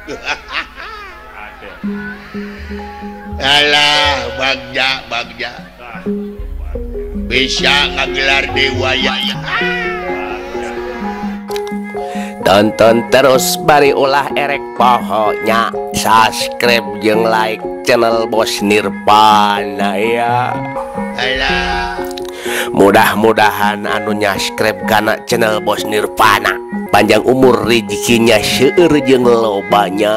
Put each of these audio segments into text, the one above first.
Alah, bagja bisa ngagelar dewa ya. Tonton terus bari ulah erek pohonya, subscribe jeung like channel Bos Nirvana ya. Alah, mudah-mudahan anu subscribe kana channel Bos Nirvana panjang umur rezekinya seueur jeung lobanya.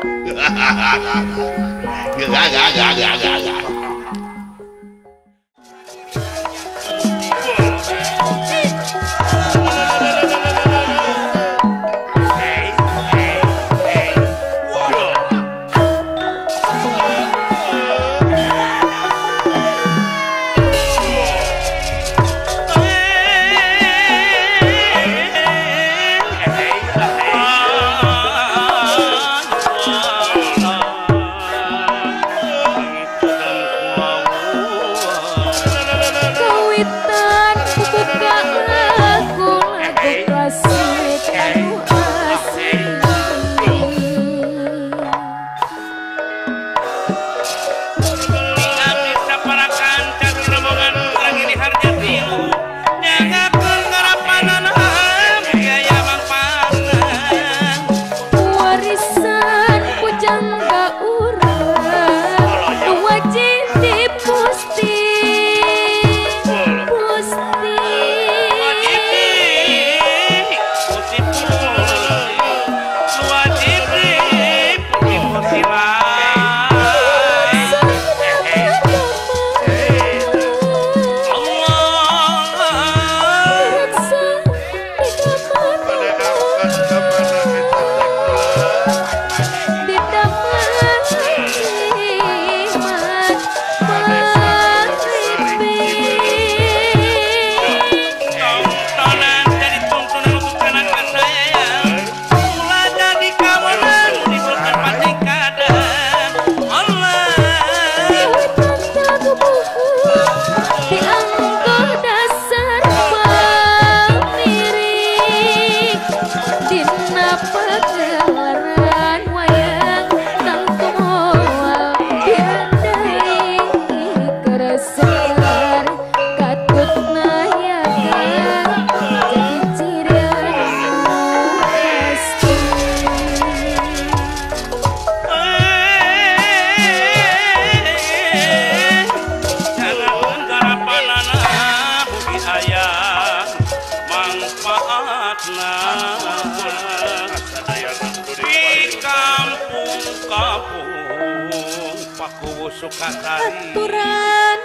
Aturan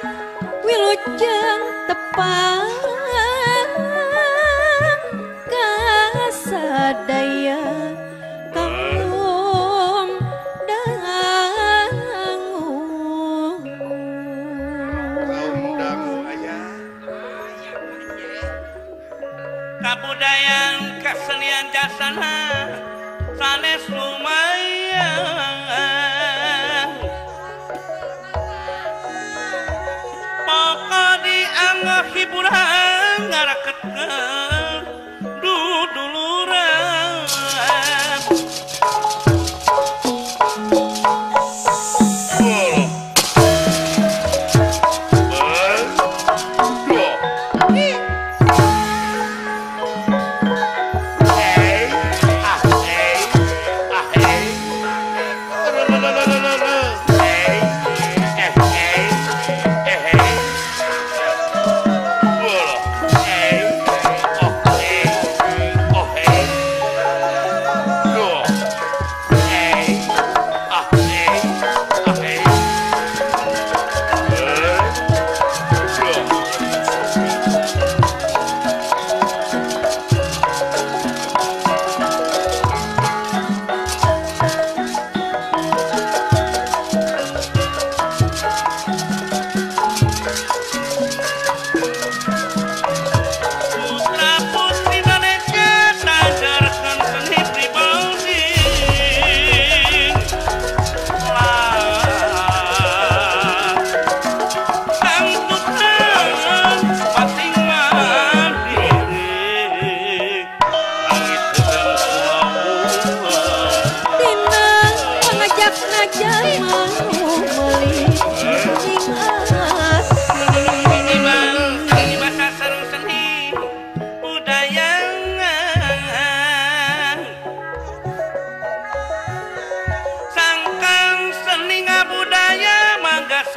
wilujeng tepang kasadaya kampung dangu kabudayan kesenian jasana sanes lumayan hiburan ngarakeun duduluran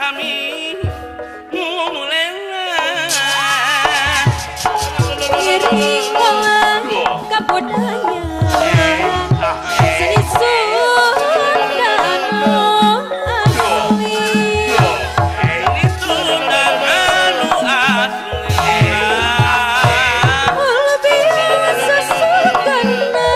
kami mulela Iring golang kabudaya Seni Sunda anu asli ini Sunda anu asli Ul biasa sugana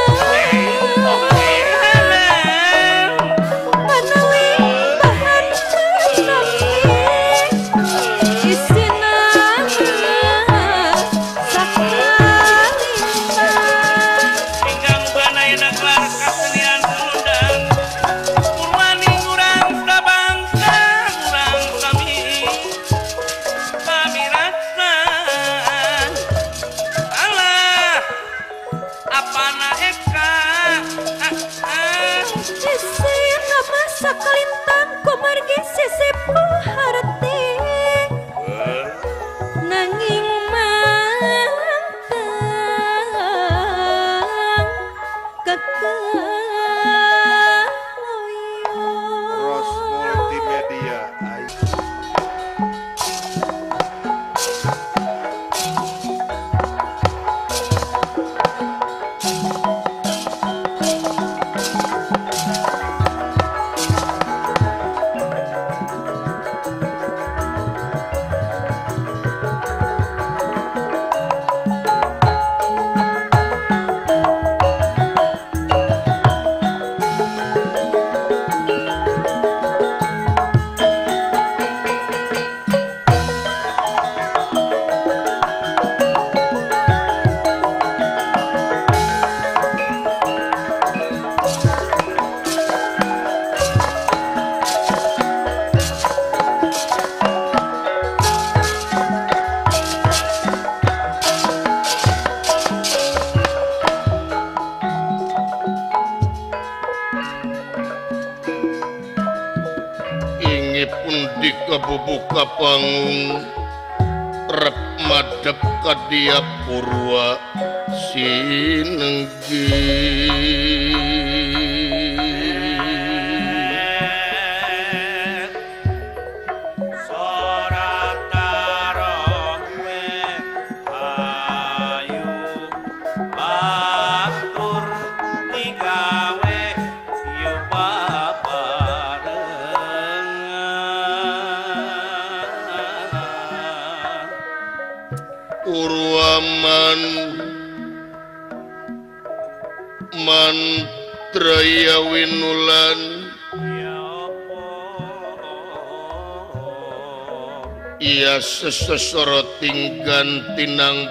Manawi bahan menami Isina sakalina Ingkang banayana gelar kasenian Sunda Purwani urang sabangsa urang kami pamirasa Allah apana eka Isi nama sakalintang kumargi sisipu harti Nanging mantang Ros Multimedia. Ingipun dikabubuka pangung rep madep kadia purwa sinenggi Urwaman mantraya winulan ia sesesoroting gantinang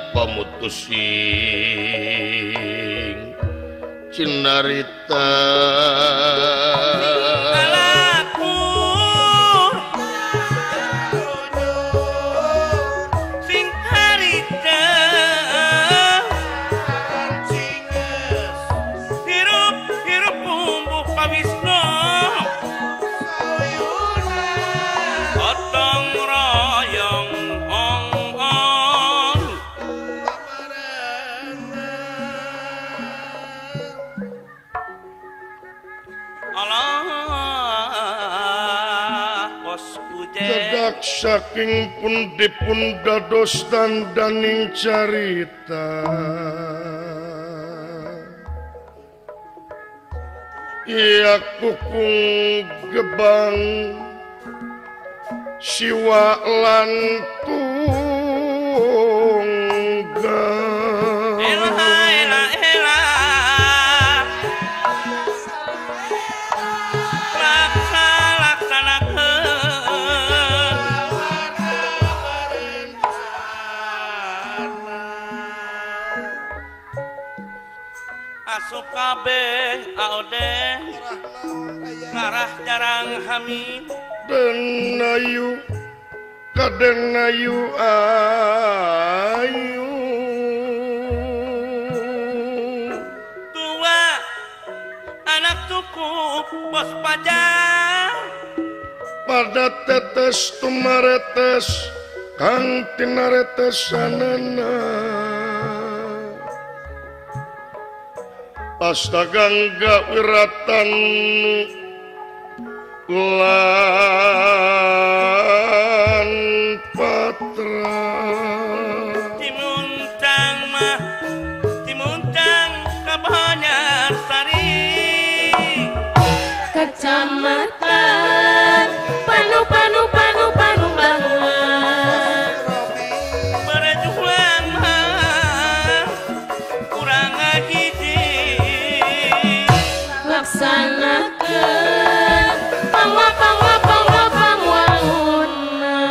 pamutusing cinarita Cedak saking pundi-pun dados dandaning carita Ia kukung gebang siwa lan tunggal asup kabeh aode ngarah jarang hamil dan ayu kadang ayu ayu tua anak cukup bos pajak pada tetes tumaretes kang tinaretesanana astaga enggak wiratan lah Kecamatan Panu Panu Panu Panu banget Berjuang mah kurang ngahiji laksanakeun panguauna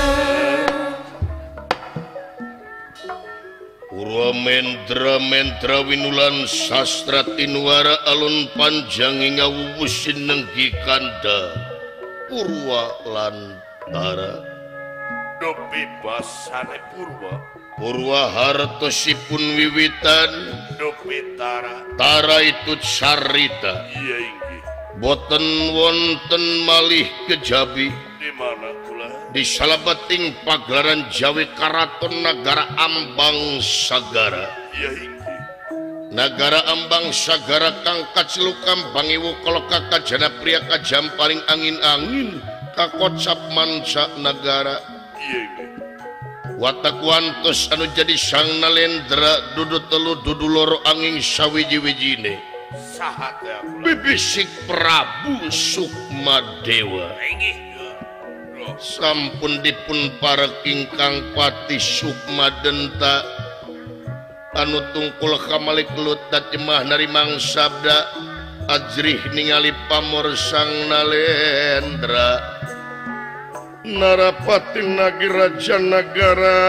Purwamendra Mentra Winulan Sastra Tinuara Alun Panjang hingga wuwusin nenggi kanda Purwa Lantara Dopi basane Purwa Purwa hartosipun wiwitan Dopi Tara Tara itu carita iya inggih boten wonten malih kejabi di mana kula di salabeting pagelaran Jawi Karaton Nagara Ambang Sagara iya inggih Nagara Ambang Sagara kang kaclukam bangiwu kalau kakak jana pria kajam paling angin-angin kakocap manca negara iya inggih watak wantos anu jadi sang nalendra dudu telu dudu loro angin sawiji-wijine sahat ya kula bibisik Prabu Sukmadewa inggih sampun dipun parek ingkang Pati Sukmadenta anu tungkul kamalik lutat jemah narimang sabda ajrih ningali pamor sang nalendra Narapati Nagi Raja Nagara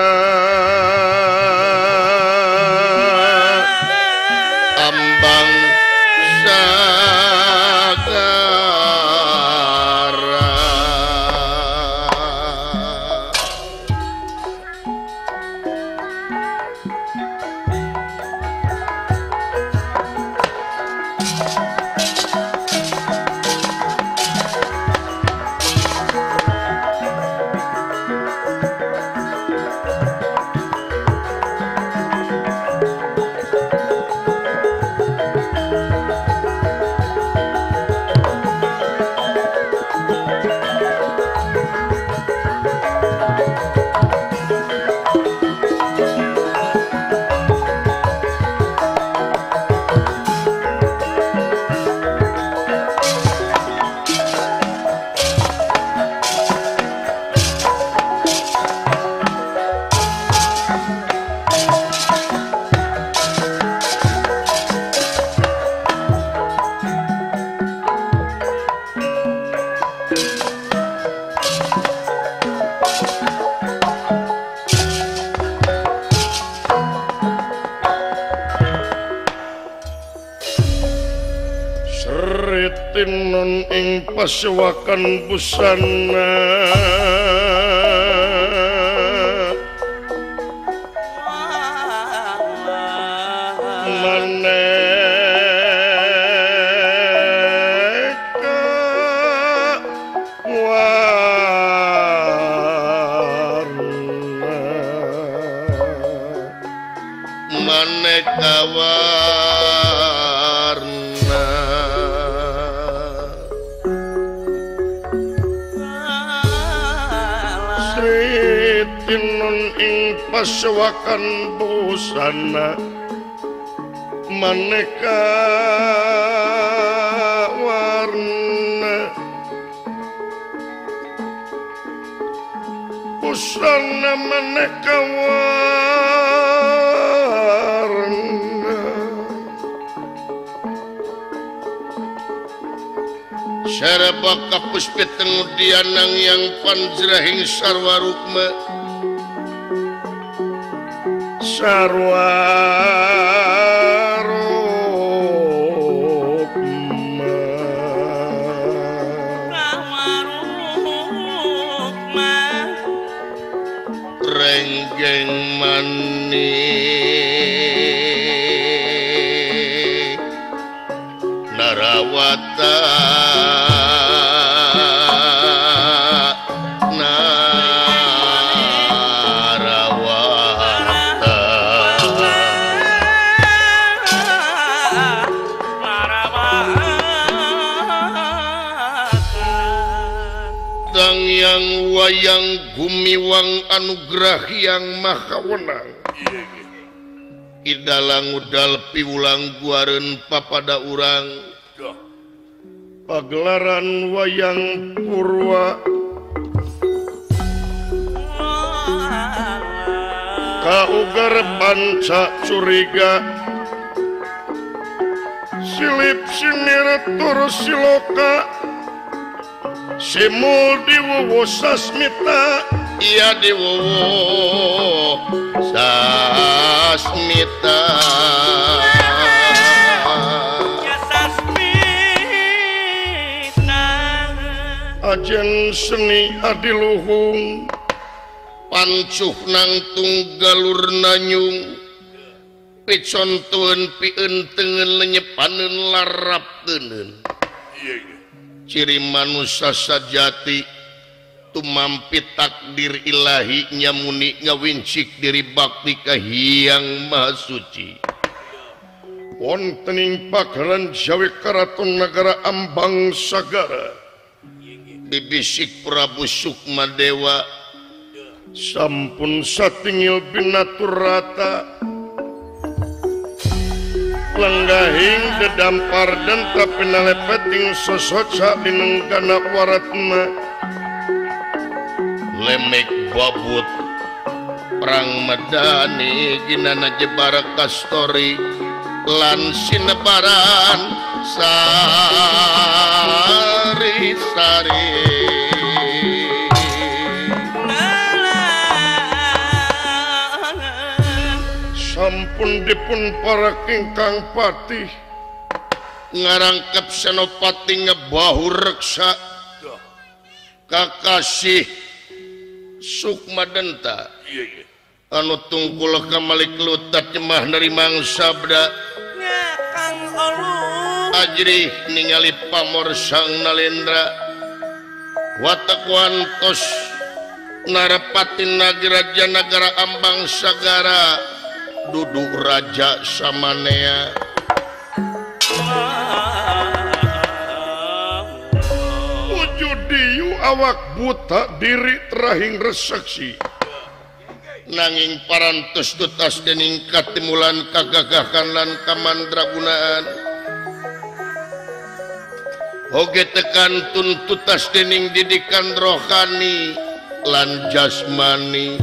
Ambang Sagara Sritinon ing pasewakan busana maneka warna maneka warna Sritinon ing pasewakan busana maneka warna busana maneka warna Saraba kapuspit kemudian nang yang panjrahing sarwa rukma sarwa rukma renggeng manik narawata yang wayang gumiwang anugerah yang maha wenang idalang udal piulang guaren papada urang pagelaran wayang purwa kaugar panca curiga silip sinir tur siloka simul diwowo sasmita iya diwowo sasmita ajen seni adiluhung pancuh nang tunggalur nanyung picontuan pientengen lenyepanen larap tenen ciri manusia sajati tumampi takdir ilahi nyamuni ngawincik diri bakti kahiyang maha suci wontening pagaran Jawi Karaton Nagara Ambang Sagara bibisik Prabu Sukmadewa sampun satingil binaturata lenggahing dedampar dan tapi nalepeting sosoca dinenggana waratna lemek babut perang medani ginana jebara kastori lan sinebaran sari-sari sampun dipun para kingkang patih ngarangkep senopati ngebahu reksa kakasih Sukmadenta anu tungkul kamalik lutat nyemah narimang sabda ajrih ningali pamor sang nalendra watakwantos narapatin nagaraja nagara Ambang Sagara duduk raja samanea wujudiyu awak buta diri terahing resaksi nanging parantos tutas dening katimulan kagagahan lan kamandragunaan oge tekan tuntutas dening didikan rohani lan jasmani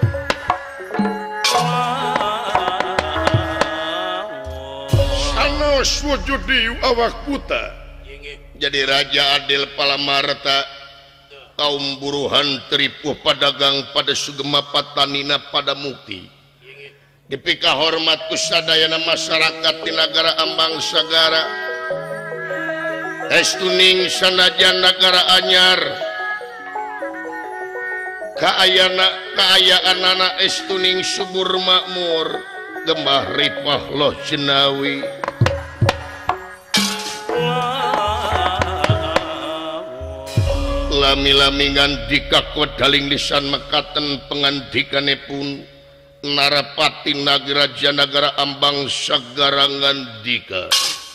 sanos wujudi awak buta jadi raja adil palamarta kaum buruhan teripuh padagang pada sugema patanina pada mukti dipika hormat kusadayana masyarakat di nagara Ambang Sagara estuning sanajan nagara anyar kaayaan anak estuning subur makmur gemah ripah loh jenawi lami-lamingan dikakot daling lisan mekaten pengandikanipun narapati nagaraja nagara Ambang Sagara ngandika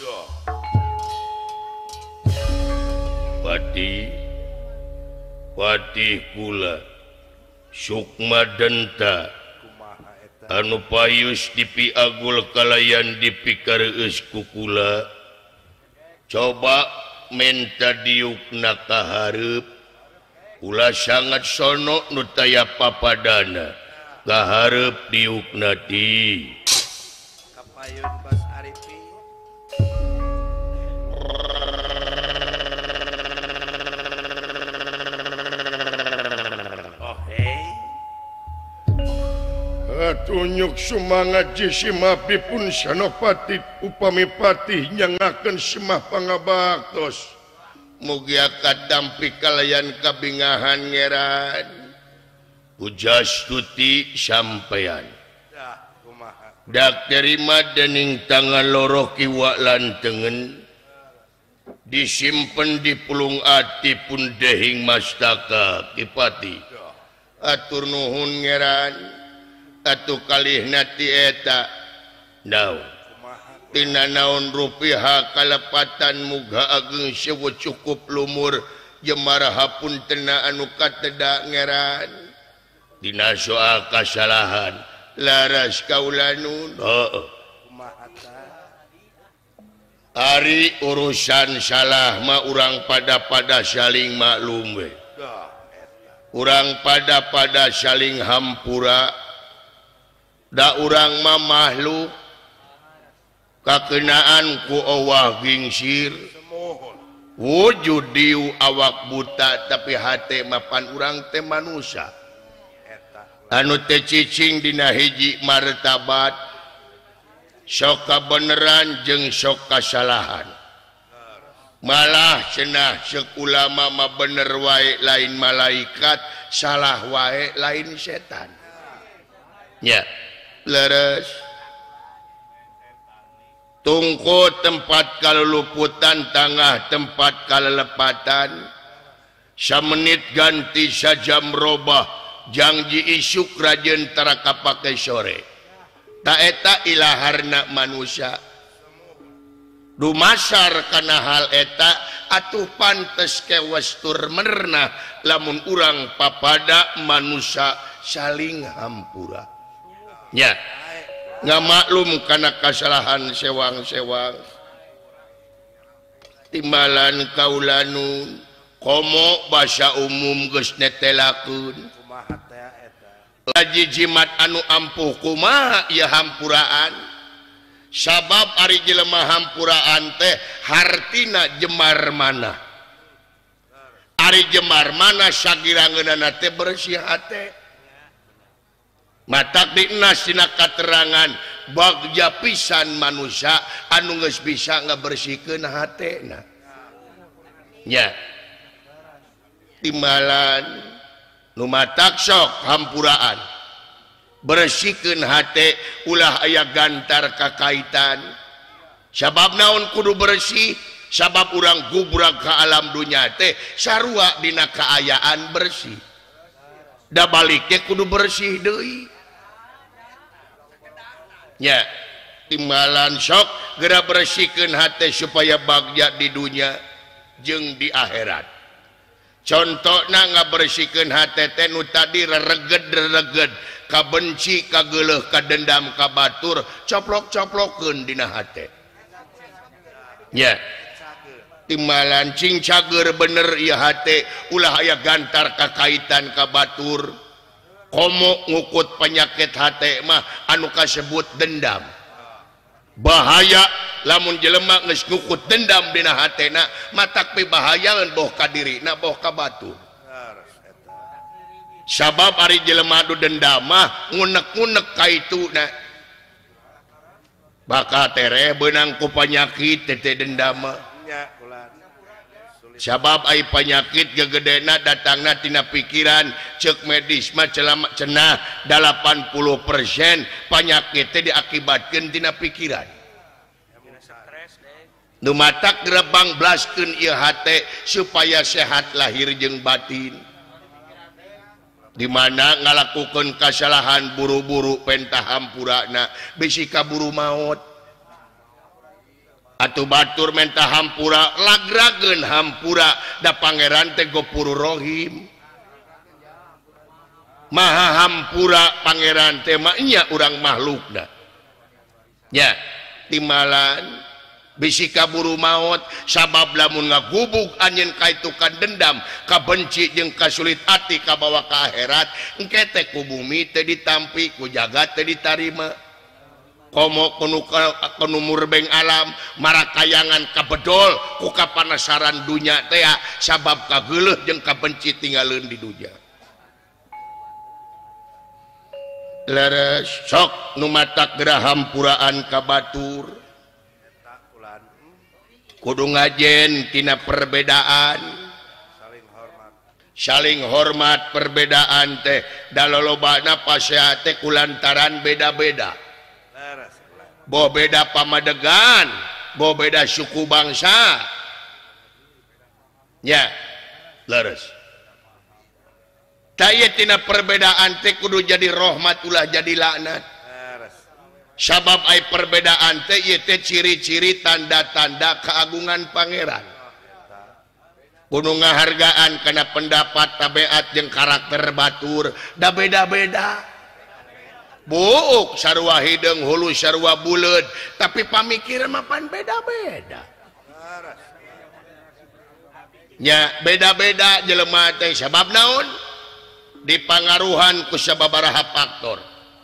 Pati kula Sukmadenta anu payus dipiagul kalayan dipikareus ku kula coba menta diukna kaharep kula sangat sono nu taya papadana kaharep diukna ti kapayun Bas Arifi tunyuk sumangat jisimapi pun sanopati upami patih nyangaken semah pangabaktos mugi akadampi kalayan kabingahan ngeran ujas tuti sampean dak terima dening tangan loro kiwa lantengen disimpen di pulung ati pun dehing mastaka kipati atur nuhun ngeran atuh kalih nati eta naon tina naon rupiah kalepatan muga ageng sewu cukup lumur jemaraha pun tena anu kateda ngeran dina soal kasalahan laras kaulanun Ari urusan salah mah urang pada saling maklum we. Urang pada saling hampura. Da urang mah makhluk kakenaan ku Allah gingsir. Wujud diu awak buta tapi hate mapan urang teh manusia. Anu teh cicing dina hiji martabat. Sok kabeneran jeung sok kasalahan. Malah cenah ceuk ulama mah bener wae lain malaikat, salah wae lain setan. Ya, leres. Tungku tempat kaluluputan, tangah tempat kalelepatan. Samenit ganti sajam robah, janji isuk rajeun tara kapake sore. Ta eta ilaharna manusia dumasar kana hal eta atuh pantes kewestur menerna lamun urang papada manusia saling hampura nya ngamaklum kana kasalahan sewang-sewang timbalan kaulanun komo basa umum geus netelakeun Laji jimat anu ampuh kumaha ieu hampuraan sabab ari jelema hampuraan teh hartina jemar mana ari jemar mana sagirangeunana teh bersih hate matak dina sina katerangan bagja pisan manusia anu geus bisa ngabersihkeun hatena nya timbalan numatak sok hampuraan bersihkeun hate ulah aya gantar kakaitan sabab naon kudu bersih sabab urang gubrag ka alam dunya teh sarua dina kaayaan bersih da baliknya kudu bersih deui nya timbalan sok geura bersihkeun hate supaya bagja di dunya jeung di akhirat. Contohna ngabersihkeun hate teh nu tadi rereged kabenci kageuleuh kadendam kabatur coplok-coplokeun dina hate nya timbalan cing cager bener ieu hate ulah aya gantar kakaitan kabatur komo ngukut penyakit hate mah anu kasebut dendam bahaya lamun jelema geus ngukut dendam dina hatena matak pi bahayaeun boh ka dirina boh ka batur sabab ari jelema anu dendam mah ngunek-ngunek ka ituna bakal tereh beunang ku panyakit teh dendam mah sabab ai penyakit gegedena datangna tina pikiran ceuk medis mah cenah 80% penyakit teh diakibatkeun tina pikiran nu matak gerebang blaskeun ieu hate supaya sehat lahir jeung batin di mana ngalakukeun kasalahan buru-buru pentah hampurana bisi kaburu maot atuh batur mentah hampura lagrageun hampura da pangeran teh Gopuru Rohim maha hampura pangeran teh mah nya urang makhlukna nya timbalan bisi kaburu maot sabab lamun ngagubug anjeun kaitukan dendam kabenci jeung kasulit ati kabawa ka akhirat engke teh ku bumi teh ditampi ku jagat teh ditarima komo kunu murbeng alam marakayangan kabedol ku kapanasaran dunya teh sabab kageuleuh jeung kabenci tinggalin di dunya leres sok nu matak gerah hampuraan ka batur kudu ngajen tina perbedaan saling hormat perbedaan teh dalolobana pasea teh kulantaran beda-beda boh beda pamadegan boh beda suku bangsa nya leres taya tina perbedaan teh kudu jadi rahmat ulah jadi laknat sabab ai perbedaan teh ieu teh ciri-ciri tanda-tanda keagungan pangeran kudu ngahargaan kana pendapat tabiat jeung karakter batur da beda-beda buuk sarua hidung hulu sarua buleud tapi pamikiran mapan beda-beda nya beda-beda jelema teh sabab naon dipangaruhan ku sababaraha faktor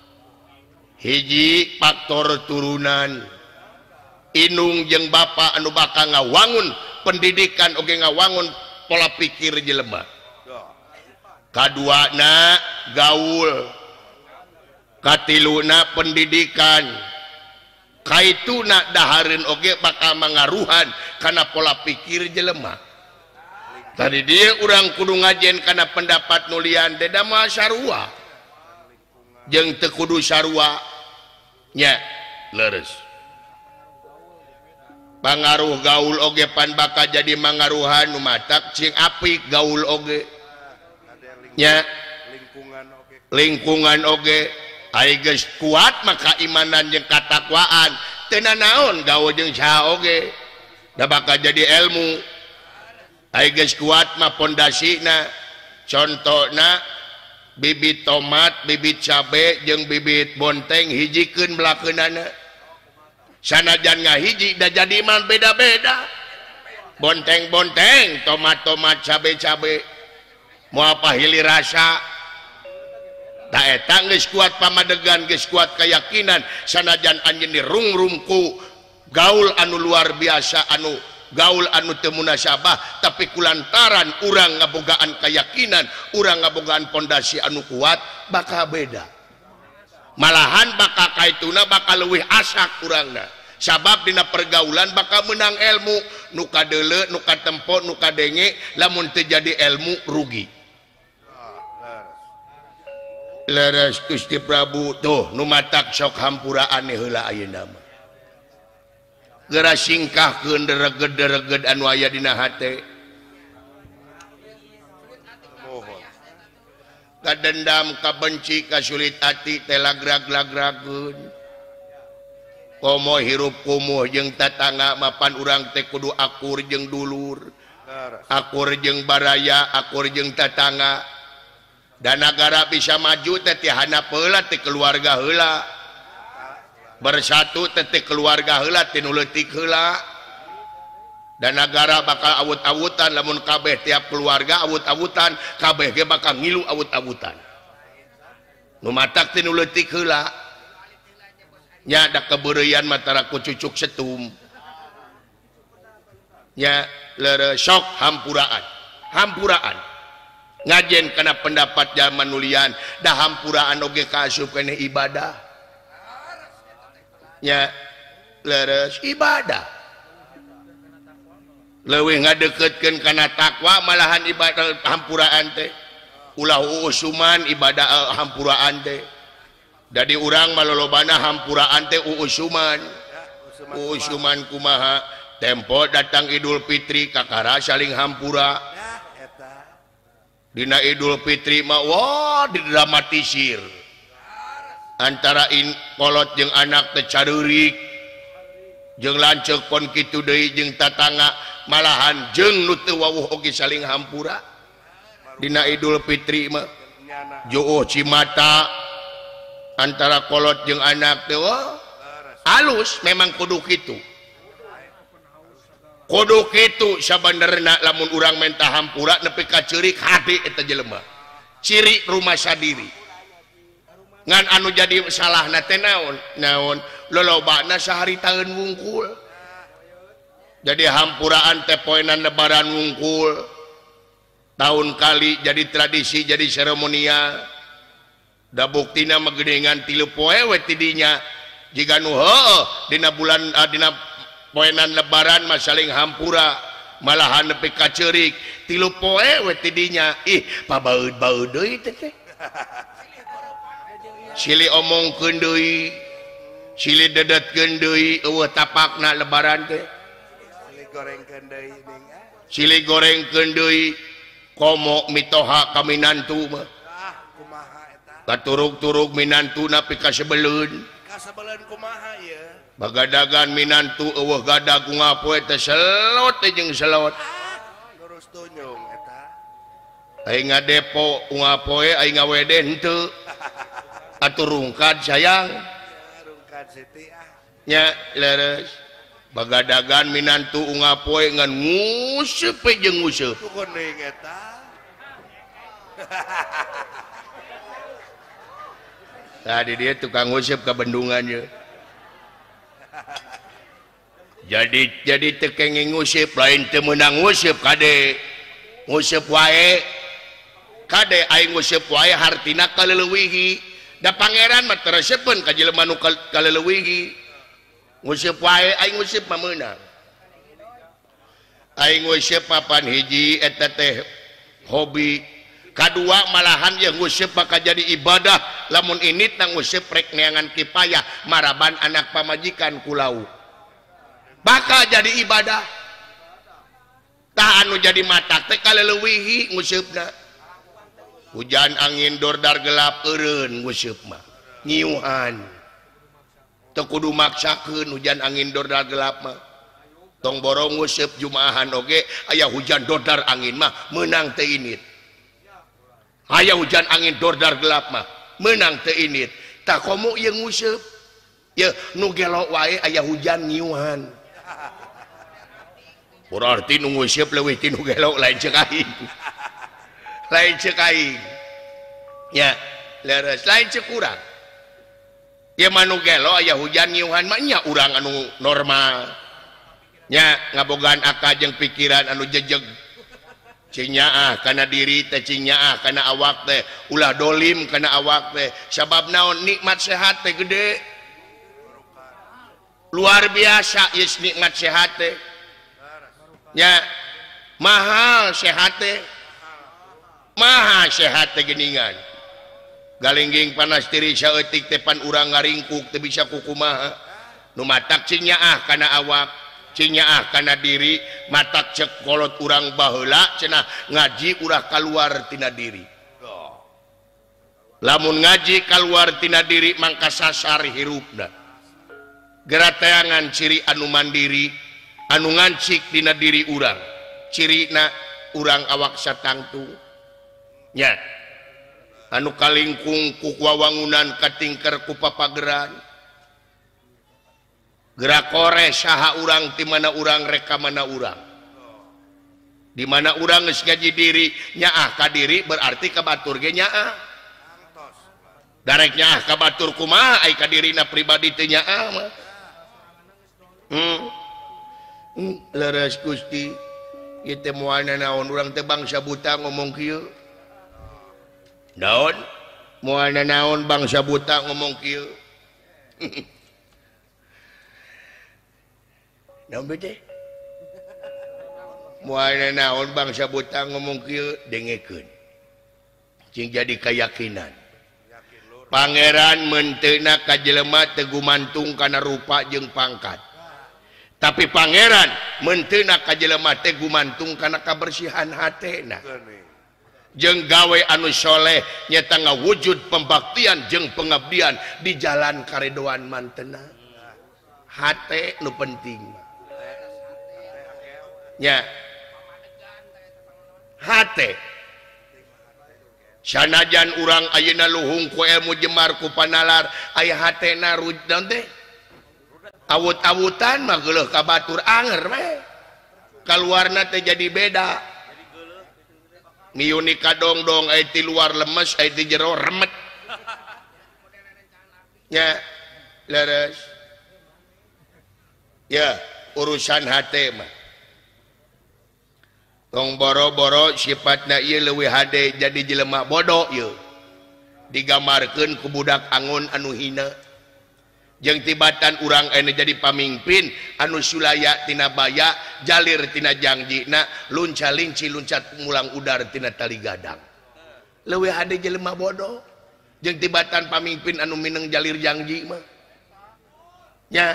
hiji faktor turunan inung jeung bapa anu bakal ngawangun pendidikan oge ngawangun pola pikir jelema kaduana gaul katiluna pendidikan kaituna dahareun oge bakal mangaruhan kana pola pikir jelema tadi dia urang kudu ngajen kana pendapat nulian deda mah sarua jeung teu kudu sarua nya leres pangaruh gaul oge pan bakal jadi mangaruhan nu matak cing apik gaul oge nya lingkungan oge ai geus kuat maka imanan jeung katakwaan teu naon gaul jeung saha oge da bakal jadi ilmu ai geus kuat mah pondasina contona bibit tomat bibit cabe jeung bibit bonteng hijikeun belakeunana sanajan ngahiji da jadi mah beda-beda bonteng-bonteng tomat-tomat cabe-cabe moal pahili rasa da eta geus kuat pamadegan geus kuat keyakinan sanajan anjeun dirungrungku gaul anu luar biasa anu gaul anu teu munasabah tapi kulantaran urang ngabogaan keyakinan urang ngabogaan pondasi anu kuat bakal beda malahan bakal kaituna bakal leuwih asak urangna sabab dina pergaulan bakal menang ilmu nu kadeuleu nu katempo nu kadenge lamun teu jadi ilmu rugi leres Gusti Prabu tuh nu matak sok hampuraan heula ayeuna mah geura singkahkeun dereged-dereged anu aya dina hate kadendam kabenci kasulit ati teh lagrag-lagrageun komo hirup kumuh jeung tatangga mapan urang teh kudu akur jeung dulur akur jeung baraya akur jeung tatangga dan negara bisa maju teh tihana peula teh keluarga heula bersatu teh keluarga heula tinu leutik heula dan negara bakal awut-awutan lamun kabeh tiap keluarga awut-awutan kabeh ge bakal ngilu awut-awutan nu matak tinu leutik heula nya da kebeureuyan matara ku cucuk setum nya leureuh sok hampuraan ngajen kana pendapat zaman nulian da hampuraan oge kaasup keneh ibadah nya leres ibadah leuwih ngadeukeutkeun kana takwa malahan ibadah hampuraan teh ulah uusuman ibadah hampuraan teh jadi urang malolobana hampuraan teh uusuman kumaha tempo datang Idul Fitri kakara saling hampura dina Idul Fitri mah wah didramatisir antara kolot jeung anak teh careurik jeung lanceuk pon kitu deui jeung tatangga malahan jeung nu teu wawuh oge saling hampura dina Idul Fitri mah jeuh cimata antara kolot jeung anak teh wah halus memang kudu kitu sabenerna lamun urang menta hampura nepi ka ceurik hati eta jelema ciri rumah sadiri ngan anu jadi salahna teh naon lolobana saharitaeun wungkul jadi hampuraan teh poenan lebaran wungkul tahun kali jadi tradisi jadi seremonial da buktina magedengan 3 poe we tidinya jiga nu heuh dina bulan dina poenan lebaran mah saling hampura malahan nepi ka ceurik 3 poe we tidinya ih pabaeud-baeud deui teh silih omongkeun deui silih dedetkeun deui eueuh tapakna lebaran teh silih gorengkeun deui komo mitoha ka minantu mah katurug-turug minantu napi ka sebeleun kumaha ieu bagadagan minantu eueuh gadag ku ngapoe teh selot teh jeung selot lurus tunyung eta aing ngadepo ngapoe aing ngawede henteu Atur rungkad sayang. Rungkad Siti Nya leres. Bagadagan minantu ungapoe ngan nguseup jeung nguseup. Tukun deui eta. Tadi dia tukang nguseup ka bendungannya. Jadi tekenge nguseup lain teu meunang nguseup kade. Nguseup wae. Kade aing nguseup wae hartina kaleuweuhi. Da pangeran mah teresepeun ka jelema nu kaleuweuhi. Nguseup wae aing nguseup mah meunang. Aing nguseup papan hiji eta teh hobi. Kadua malahan ya nguseup bakal jadi ibadah lamun init nang nguseup rek neangan kipayah maraban anak pamajikan kulau. Bakal jadi ibadah. Tah anu jadi matak teh kaleuweuhi nguseupna. Hujan angin dordar gelap eureun nguseup mah. Nyiuhan. Teu kudu maksakeun hujan angin dordar gelap mah. Tong borong nguseup jumaahan oge aya hujan dordar angin mah meunang teu init. Aya hujan angin dordar gelap mah meunang teu init. Tah komo ieu nguseup. Ye nu gelo wae aya hujan nyiuhan. Berarti nu nguseup leuwih ti nu gelo lain ceuk aing. Lain ceuk aing. Ya, leres lain ceuk urang. Ya manu gelo aya hujan nyiuhan mah nya urang anu normal. Nya ngabogaan akal jeung pikiran anu jejeg. Cing nyaah kana diri teh cing nyaah kana awak teh ulah dolim kana awak teh. Sabab naon nikmat sehat teh gede. Luar biasa yes nikmat sehat teh. Nya mahal sehat teh. Mahal sehat teh geuningan. Galengging panas tiri saeutik teh pan urang ngaringkuk teu bisa kukumaha. Nu matak cing nyaah kana awak, cing nyaah kana diri, matak cek kolot urang baheula cenah ngaji urang kaluar tina diri. Lamun ngaji kaluar tina diri mangka sasar hirupna. Gerateangan ciri anu mandiri, anu ngancik tina diri urang. Cirina urang awak satangtu. Nya anu kalingkung ku wawangunan katingker ku papageran. Gerak kore saha urang ti mana urang reka mana urang. Di mana urang geus ngaji diri nyaah ka diri berarti ka batur ge nyaah. Darek nyaah ka batur kumaha ai ka dirina pribadi teu nyaah mah. Leres Gusti. Ieu teh moalna naon urang teh bangsa buta ngomong kieu. Naon? Moalna naon bangsa buta ngomong kieu? Naon bete? Moalna naon bangsa buta ngomong kieu dengekeun. Cing jadi keyakinan. Pangeran menteuna ka jelema teu gumantung kana rupa jeung pangkat. Tapi pangeran menteuna ka jelema teh gumantung kana kabersihan hatena. Jeung gawe anu soleh nyata ngawujud pembaktian jeung pengabdian di jalan karedoan mantena. Hate nu penting. Nya. Hate. Sanajan urang ayeuna luhung ku ilmu jemar ku panalar aya hatena rujdan teh. Awut-awutan mah geuleuh ka batur anger we. Kaluarna teh jadi beda. Niuni kadong-dong aya ti luar lemes aya ti jero remet. Ya, leres. Ya, urusan hate mah. Tong boro-boro sifatna ieu leuwih hade jadi jelema bodoh ieu. Digambarkeun ku budak angon anu hina. Jeung tibatan urang anu jadi pamimpin anu sulaya tina baya jalir tina jangjina lunca-linci luncat mulang udar tina tali gadang. Leuwih hade jelema bodoh jeung tibatan pamimpin anu mineng jalir janji mah. Nya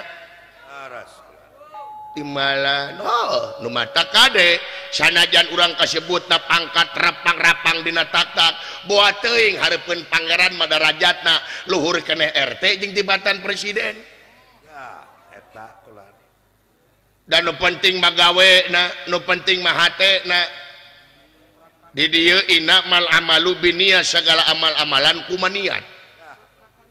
timalan nu mata kade sanajan urang kasebutna pangkat rapang-rapang dina taktak boa teuing hareupeun pangeran madarajatna luhur keneh RT jeung tibatan presiden ya eta ulah dan nu penting magawena nu penting mah hatena di dieu inna mal amalu binniat segala amal-amalan ku maniat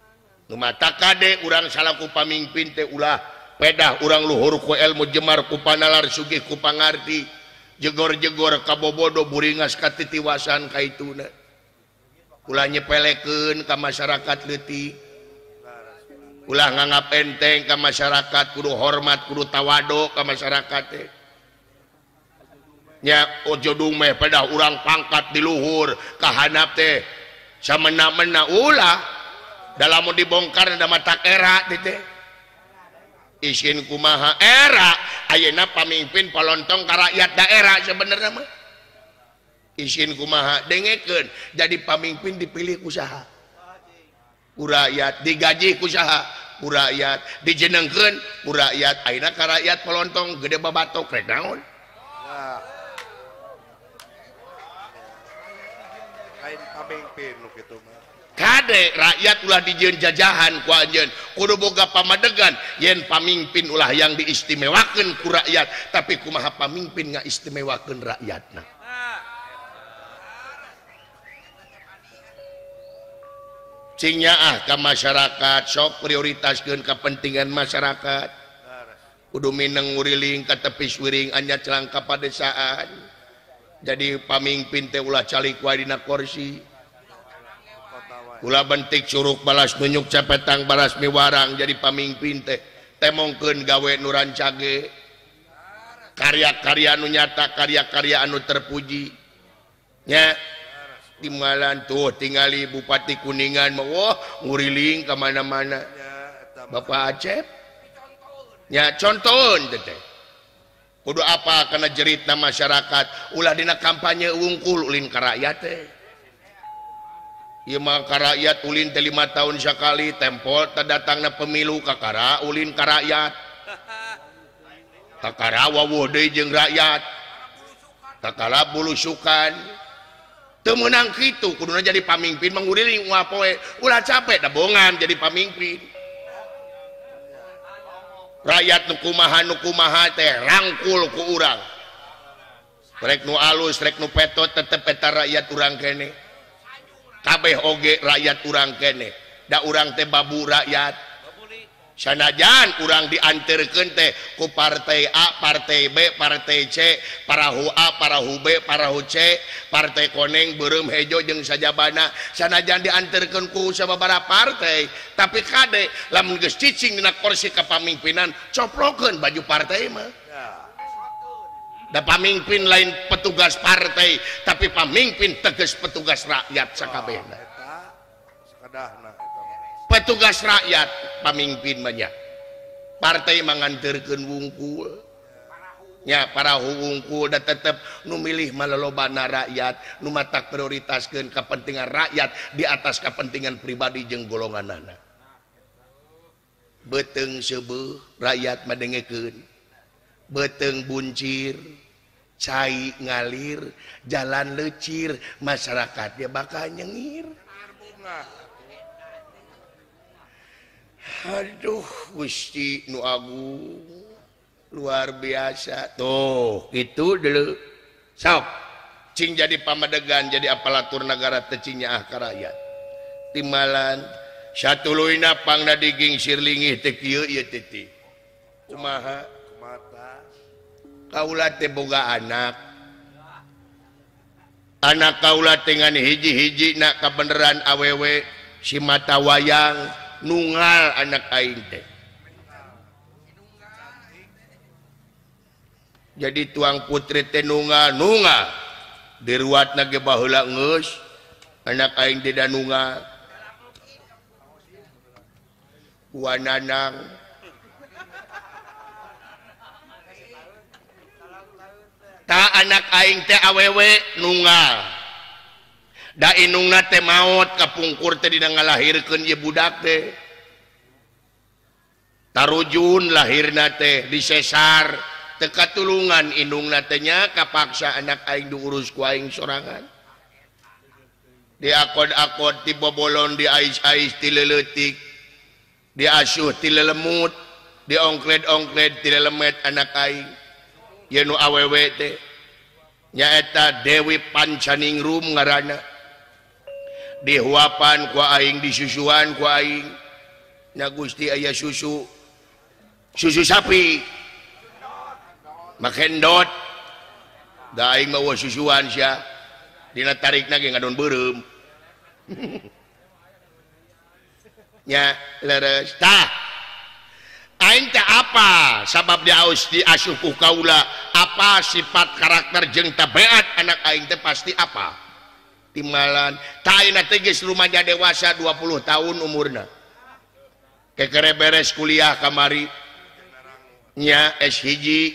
mata kade urang salaku pamimpin teh ulah pedah urang luhur ku ilmu jemar ku panalar sugih ku pangarti jegor-jegor kabobodo buringas katitiwasan kaituna ulah nyepelekeun ka masyarakat leutik ulah nganggap enteng ka masyarakat kudu hormat kudu tawado ka masyarakat teh nya ojo dumeh pedah urang pangkat di luhur ka handap teh samena-mena ulah dalam mau dibongkar da mata era teh isin kumaha era ayeuna pamimpin palontong ka rakyat daerah sebenarnya mah isin kumaha dengekeun jadi pamimpin dipilih ku saha ku rakyat digaji ku saha ku rakyat dijenengkeun ku rakyat ayeuna ka rakyat palontong gede babatok rek naon lain pamimpin nu kitu mah kade rakyat ulah dijieun jajahan ku anjeun kudu boga pamadegan yen pamimpin ulah yang diistimewakeun ku rakyat tapi kumaha pamimpin ngaistimewakeun rakyatna cing nyaah ka masyarakat sok prioritaskeun kepentingan masyarakat kudu mineng nguriling ka tepi suring anya celang ka padesaan jadi pamimpin teh ulah calik wae dina kursi ulah bentik curug balas nunyuk cepetang balas miwarang jadi pamimpin teh temongkeun gawe nu rancage karya-karya anu nyata karya-karya anu terpuji nya timbalan tuh tingali Bupati Kuningan mah wah nguriling ka mana-mana Bapak Acep nya contohon teh kudu apa kana jeritna masyarakat ulah dina kampanye wungkul ulin ka rakyat teh ieu mah ka rakyat ulin teh 5 tahun sakali tempol tadatangna pemilu kakara ulin ka rakyat kakara wawuh deui jeung rakyat kakara bulusukan teu meunang kitu kuduna jadi pamimpin manguriling moal poe ulah capek da bongan jadi pamimpin rakyat nu kumaha teh rangkul ku urang rek nu alus rek nu petot tetep eta rakyat urang kene kabeh oge rakyat urang kene da urang teh babu rakyat sanajan urang dianterkeun teh ku partai A, partai B, partai C, parahu A, parahu B, parahu C, partai koneng beureum hejo jeung sajabana sanajan dianterkeun ku sababaraha partai tapi kade lamun geus cicing dina kursi kapamimpinan coplokeun baju partai mah da pamimpin lain petugas partai tapi pamimpin tegas petugas rakyat sakabehna eta sakadahna petugas rakyat pamimpin banyak partai manganterkeun wungkul nya para wungkul da tetep nu milih malolobana rakyat nu matak prioritaskeun kepentingan rakyat di atas kepentingan pribadi jeung golonganana beteung seubeuh rakyat madengekeun beteung buncir cai ngalir jalan lecir masyarakat dia bakal nyengir aduh Gusti nu agung luar biasa tuh itu dulu sok cing jadi pamadegan jadi aparatur negara tecingnya ah ka rakyat timbalan satuluina pangna diging sirlingih teh kieu ieu teh kumaha kaula teh boga anak kaula teh ngan hiji-hiji na kabeneran awewe si mata wayang nunggal anak aing teh jadi tuang putri teh nunggal diruatna ge baheula geus anak aing teh da nunggal kuananang ta anak aing teh awewe nunggal da inungna teh maot kapungkur teh dina ngalahirkeun ieu budak teh tarujun lahirna teh disesar teu katulungan indungna teh nya kapaksa anak aing diurus ku aing sorangan diakod-akod ti bobolon diais-ais ti leuletik diasuh ti lelemut diongkled-ongkled ti lelemet anak aing ieu nu awewe teh nyaeta Dewi Pancaningrum ngaranna dihuapan ku aing disusuan ku aing na Gusti aya susu sapi makendot da aing mawa susuan sia dina tarikna ge ngadon beureum nya leres tah aing teh apa sabab diasuh ku kaula apa sifat karakter jeung tabiat anak aing teh pasti apa timbalan tah ayeuna teh geus rumaja dewasa 20 tahun umurna kekere beres kuliah kamari nya S1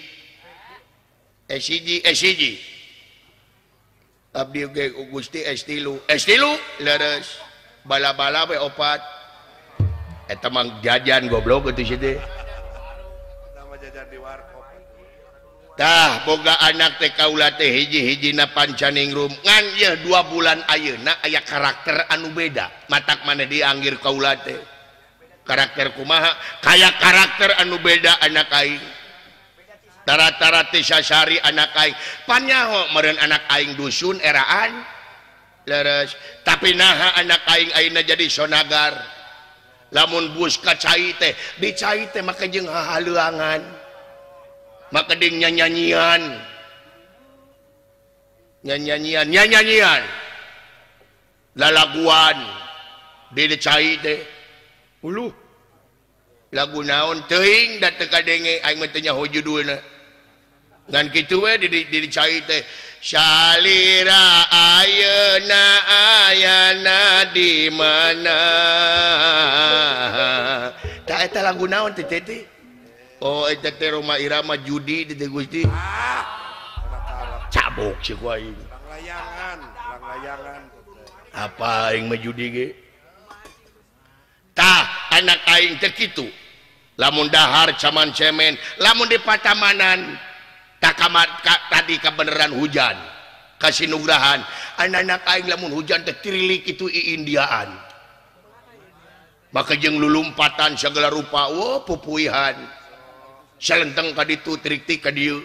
abdi ge Gusti S3 leres bala-bala we opat eta mang jajan goblok itu sih teh nama jajan di warkop tah boga anak teh kaula teh hiji-hijina pancaningrum ngan ye 2 bulan ayeuna aya karakter anu beda matak maneh dianggir kaula teh karakter kumaha kaya karakter anu beda anak aing tara-tara teh sasari anak aing panyaho meureun anak aing dusun eraan leres tapi naha anak aing ayeuna jadi sonagar lamun bus ka cai teh di cai teh maka jeung hahaleuangan maka ding nyanyian lalaguan di cai teh uluh lagu naon teuing da teu kadenge aing mah teu nyaho judulna ngan kitu we di cai teh salira ayana di mana tak eta lagu naon teh teh oh eta teh Roma Irama judi teh Gusti cabok sih ku aing lang layangan apa aing mah judi ge tah anak aing teh kitu lamun dahar caman cemen lamun di patamanan tadi kebenaran hujan kasih nugrahan anak-anak aing lamun hujan teh tirilik itu iindiaan maka jeung lulumpatan segala rupa pupuihan salenteng ka ditu trik-tik ka dieu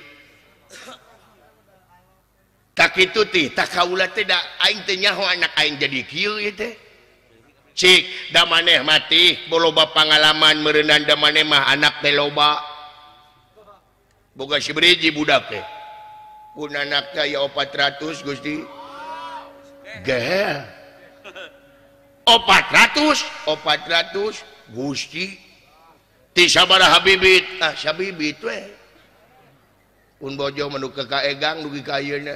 tak kitu teh tak kaula teh da aing teh nyaho anak aing jadi kieu ieu teh cik da maneh mati boloba pangalaman meureunna da maneh mah anak teh loba boga sibriji budak teh pun anak teh aya 400 Gusti geh 400 Gusti ti sabaraha bibit sabibit we pun bojo manu ke kaegang dugi ka ayeuna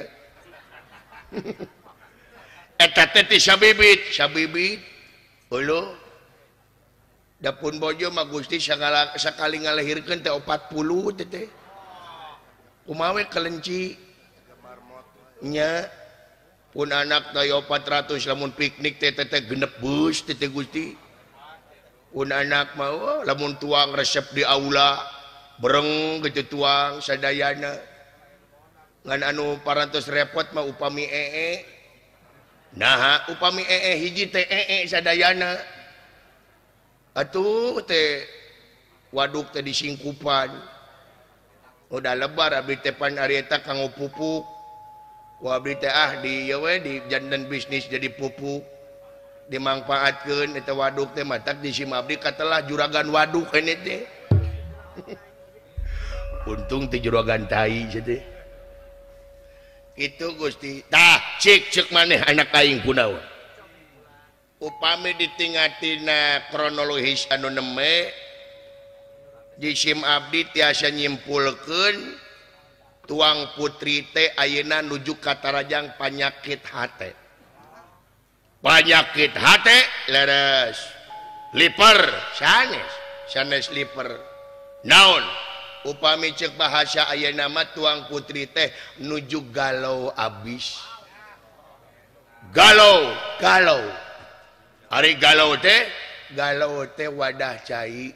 eta teh ti sabibit heulo da pun bojo mah Gusti sakali ngalahirkeun teh 40 teh kumawe kelenci nya pun anak teh 400 lamun piknik teh genep bus teh Gusti pun anak mah lamun tuang resep di aula bereng gitu tuang sadayana ngan anu parantos repot mah upami nah upami hiji teh sadayana atuh teh waduk teh disingkupan udah lebar abdi teh pan arieta kanggo pupuk ku abdi teh di ye we di jandan bisnis jadi pupuk dimangpaatkeun eta waduk teh matak di sim abdi katelah juragan waduk kene teh untung teh juragan tai teh kitu Gusti tah cek maneh anak aing kunaon upami ditingatina kronologis anu neme jisim abdi tiasa nyimpulkeun tuang putri teh ayeuna nuju ka tarajang panyakit hate leres liper sanes liper naon upami cek bahasa ayeuna mah tuang putri teh nuju galau abis galau ari galau teh wadah cai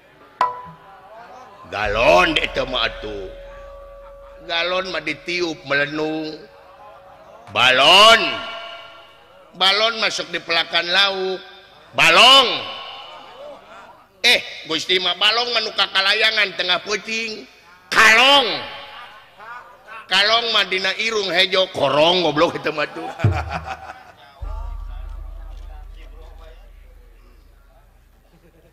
galon itu mah atuh galon mah ditiup melenung balon masuk di pelakan lauk balong Gusti mah balong mah nu kakalayangan tengah peuting kalong mah dina irung hejo korong goblok itu mah tuh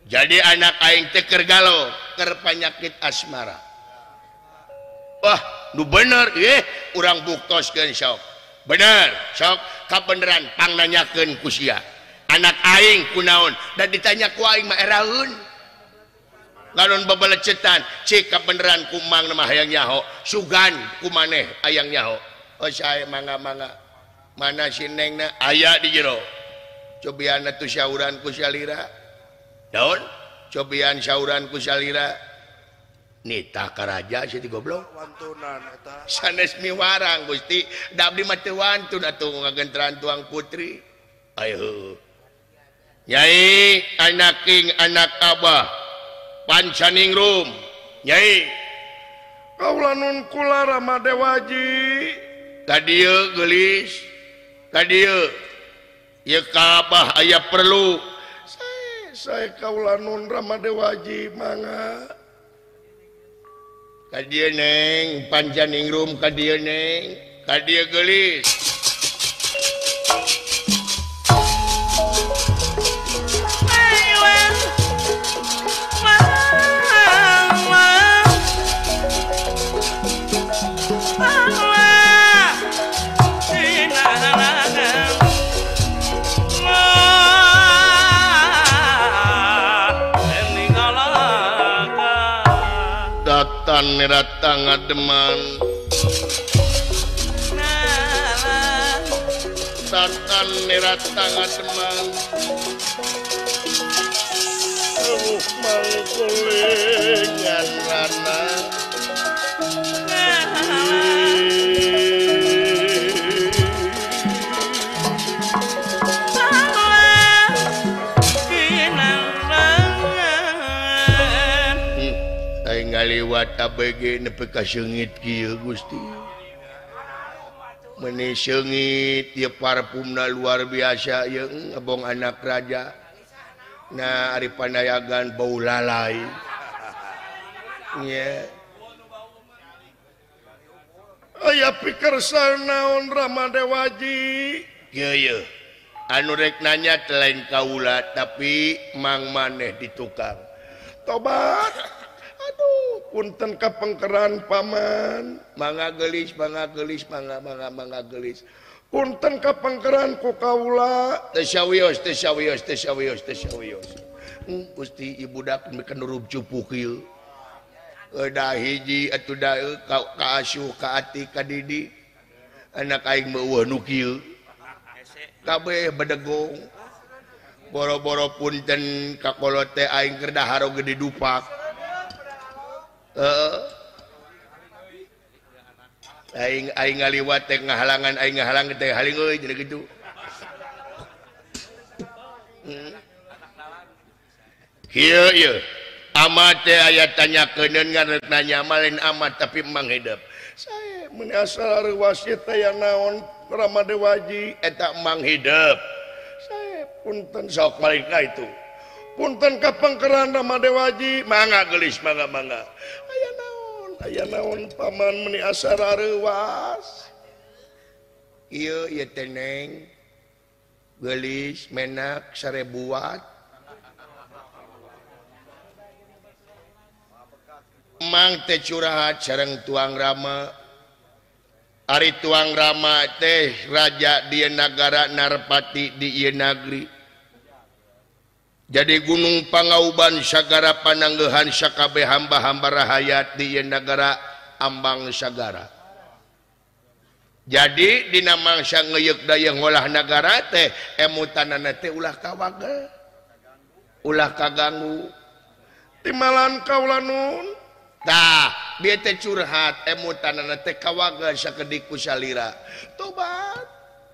jadi anak aing teh keur galau keur panyakit asmara. Wah nu bener urang buktoskeun sok bener sok kabeneran pangnanyakeun ku sia anak aing kunaon dan ditanya ku aing mah eraeun lamun babalecetan cik kabeneran ku mang mah hayang nyaho sugan ku maneh hayang nyaho oh sae mangga mana si nengna aya di jero cobian atuh syauran ku salira daun cobian syauran ku salira nita karaja si goblok wantunan eta sanes miwarang Gusti da abdi mah teu wantun atuh ngagentran tuang putri ayo Nyai anak king anak abah pancaningrum Nyai kaula nun kula Ramadewaji ka dieu geulis ka dieu ieu ka abah aya perlu saya kaula nun Ramadewaji mangga ka dieu neng pancaningrum ka dieu neng ka dieu geulis Neratang ngademan Tatan neratang ngademan Mangkulingan rana ngaliwat abg nepi ka seungit kieu Gusti meuni seungit ieu parfumna luar biasa yeung abong anak raja nah ari pandayagan bau lalai nya aya pikersan naon Ramadewaji kieu anu rek nanya lain kaula tapi mang maneh di tukang tobat aduh punten kapengkeran paman mangga geulis mangga geulis punten kapengkeran ku kaula teu sawios Gusti ibu dak mikeun nurup cupu kieu da hiji atuh da ka asuh ka ati ka didi anak aing mah eueuh nu kieu kabeh bedegong boro-boro punten ka kolot teh aing keur daharo gede dupak aing ngaliwat teh ngahalangan aing ngahalang teh haling euy jadi kitu kieu amat teh aya tanyakeun ngarek nanya malen amat tapi emang hidup saya mun asal wasit aya naon Ramadewaji eta emang hidup saya punten sok malika itu punten kapengkeran Ramadewaji mangga geulis mangga aya naon paman meuni asara reuwas ieu teh neng geulis menak 1000 watt mang teh curahat sareng tuang rama ari tuang rama teh raja di nagara Narpati di ieu nagri jadi gunung pangauban sagara pananggehan sakabeh hamba-hamba rahayat di negara ambang sagara jadi dina mangsa ngeyeuk daya ngolah nagara teh emutanana teh ulah kawaga ulah kaganggu timalan kaula nun tah bieu teh curhat emutanana teh kawaga sakedik ku salira tobat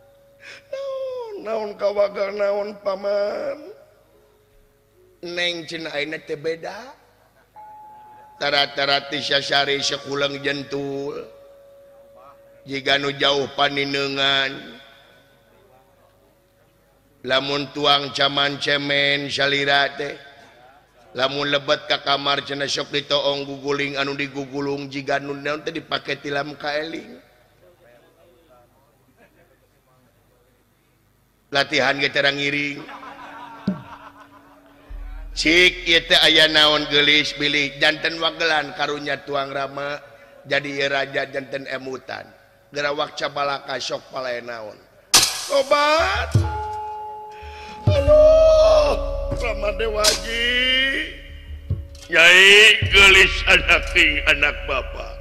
naon kawaga naon paman neng cenah ayeuna teh beda tara-tara ti sasari sakulang jentul jiga nu jauh paninengan lamun tuang caman cemen salira teh lamun lebet ka kamar cenah sok ditoong guguling anu digugulung jiga nu naon teh dipake tilam kaeling latihan ge tara ngiring cik ieu teh aya naon geulis bilih janten wagelan karunya tuang Rama jadi raja janten emutan gerawak cabalaka sok palae naon obat aduh Rama Dewaji Nyai gelis anak ting anak bapak.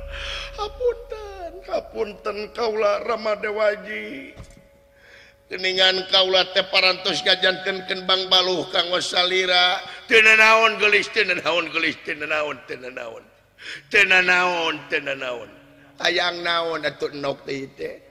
hapunten kaula Rama Dewaji geningan kaula teh parantos gajantenkeun Bang Baluh Kang Wasalira Teu naon gelis, teu naon gelis, teu naon, teu naon. Teu naon, teu naon. hayang naon atuh enok teh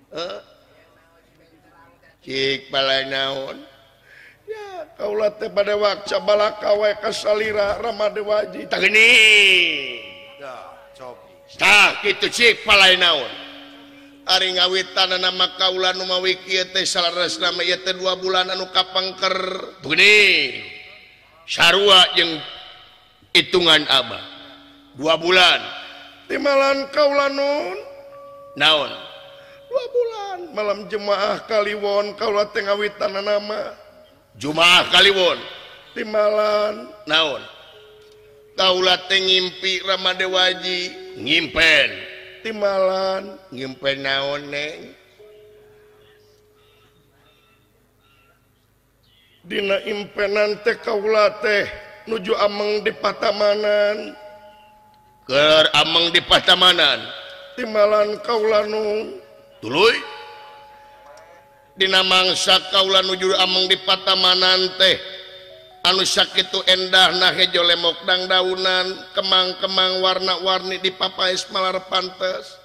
cik palae naon ya kaula teh pada waktu cabalaka we ka salira Rama Dewaji tak geuning tah kitu cik palae naon ari ngawitan nama kaula nu mawi kieu teh salaresna mah ieu teh 2 bulan anu kapangker geuning sarua jeung hitungan abah 2 bulan timalan kaula nun naon 2 bulan malam jemaah Kaliwon kaula teh ngawitan nama Jumaah Kaliwon timalan naon kaula teh ngimpi Rama Dewaji ngimpen timalan ngimpen naon neng dina impenan teh kaula teh nuju ameng di Patamanan keur ameng di Patamanan timalan kaula nun tuluy dina mangsa kaula nuju ameng di Patamanan teh anu sakitu endahna hejo lemok dang daunan kemang-kemang warna-warni di papaes malar pantes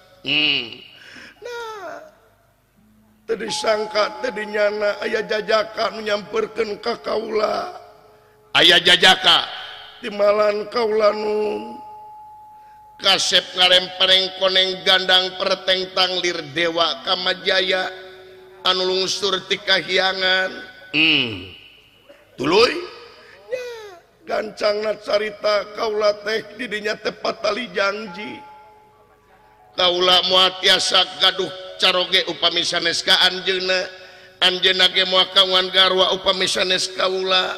nah teu disangka teu dinyana aya jajaka nu nyamperkeun ka kaula aya jajaka timalan kaula nun kasep ngarempereng koneng gandang pertengtang lir dewa Kamajaya anu lungsur ti kahyangan tuluy gancangna carita kaula teh di dinya teh patali janji kaula moal tiasa gaduh caroge upami sanes ka anjeunna ge moal kawan garwa upami sanes kaula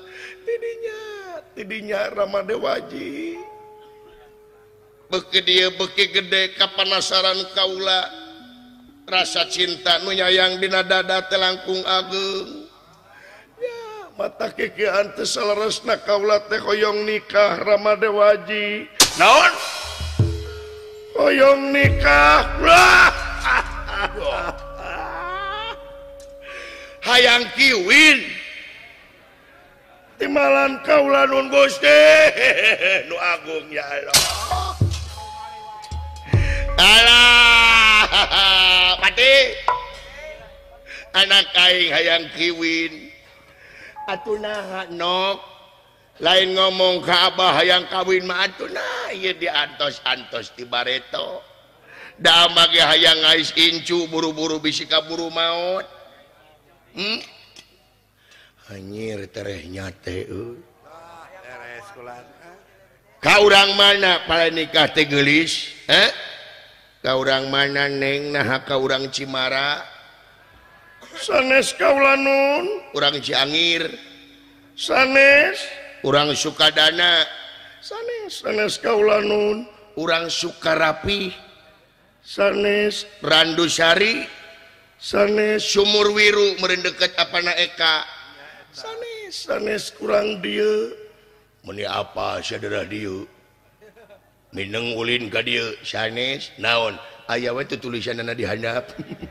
tidinya Rama Dewaji beuki dieu beuki gede kapanasaran kaula rasa cinta nu nyayang dina dada teh langkung ageung mata kekean teh salaresna kaula teh hoyong nikah Rama Dewaji Naon? hoyong nikah hayang kiwin timalan kaula nun Gusti Nu agung ya Allah. alah pati anak aing hayang kiwin atuh naha nok lain ngomong ka abah hayang kawin mah atuh nah ieu diantos-antos ti bareto da mage hayang ngais incu buru-buru bisi kaburu maot anjir terehnya teh ka urang mana pala nikah teh geulis ka urang mana neng nah ka urang Cimara sanes kaula nun urang Ciangir sanes urang Sukadana sanes kaula nun urang Sukarapi sanes Randusari sanes Sumur Wiru meureun deukeut apana Eka sanes kurang dieu meni apa saudara dieu mineng ulin ka dieu sanes naon aya we teh tulisanna di handap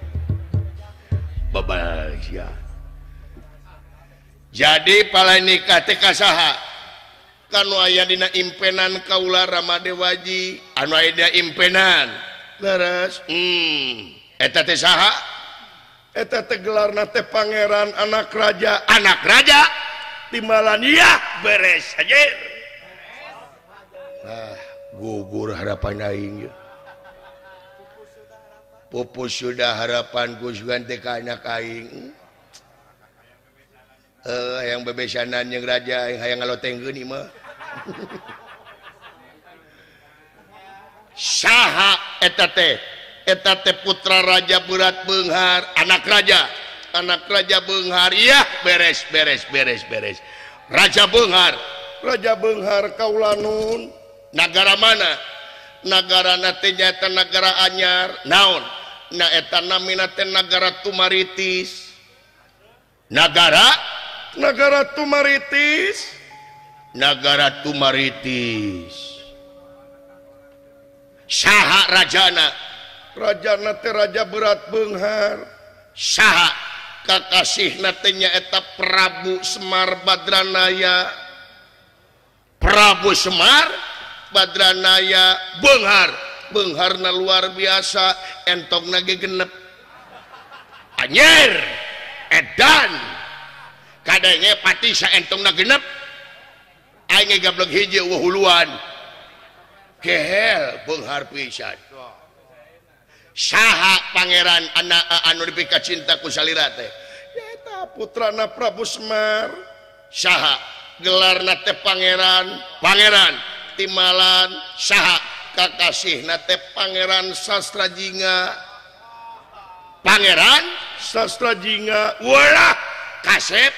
babasia jadi pala nikah teh kasaha kanu aya dina impenan kaula Rama Dewaji anu aya dina impenan leres eta teh saha eta teh gelarna teh pangeran anak raja timalan iya beres aja gugur harapan aing pupus sudah harapan gusugan teh ka anak aing hayang bebesanan jeung raja hayang ngalotengkeun ieu mah saha eta teh putra raja berat beunghar anak raja beunghar iya beres raja beunghar Raja Benghar Kaulanun. Negara mana? Negara nantinya eta negara anyar. Naon? Na eta namina teh negara Tumaritis. Negara Tumaritis. Negara Tumaritis. Saha rajana? Rajana teh Raja Berat Benghar. Saha kakasih nantinya eta Prabu Semar Badranaya. Prabu Semar Badranaya Bengharna luar biasa, entongna ge genep anyer edan kadenge pati saentongna genep aing gablek hiji huluan kehel Benghar pisan. Saha pangeran anu dipika cinta ku salira teh? Eta putrana Prabu Semar. Saha gelarna teh pangeran Timalan. Saha kakasihna teh Pangeran Sastrajinga. Pangeran Sastrajinga. Walah Kasep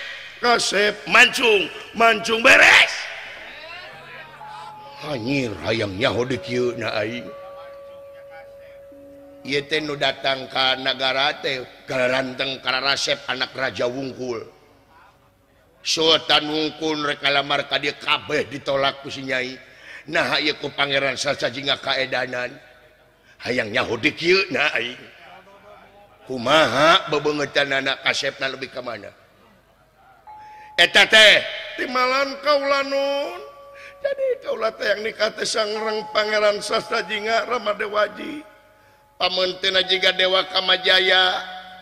Mancung beres. Anjir hayang nyaho di kieu na aing. Ieu teh nu datang ka nagara teh garanteng Kararasep anak Raja Wungkul. Sultan Wungkul rek ngalamar ka dieu kabeh ditolak ku si nyai. Nah ieu ku Pangeran Sastrajinga kaedanan. Hayang nyaho di kieu na aing. Kumaha bebeungetan anak Kasepna lebih ka mana? Eta teh Timalan Kaulanun. Jadi kaulah teh yang nikah teh sangreng Pangeran Sastrajinga Ramadewaji. Pamenteuna jiga Dewa Kamajaya.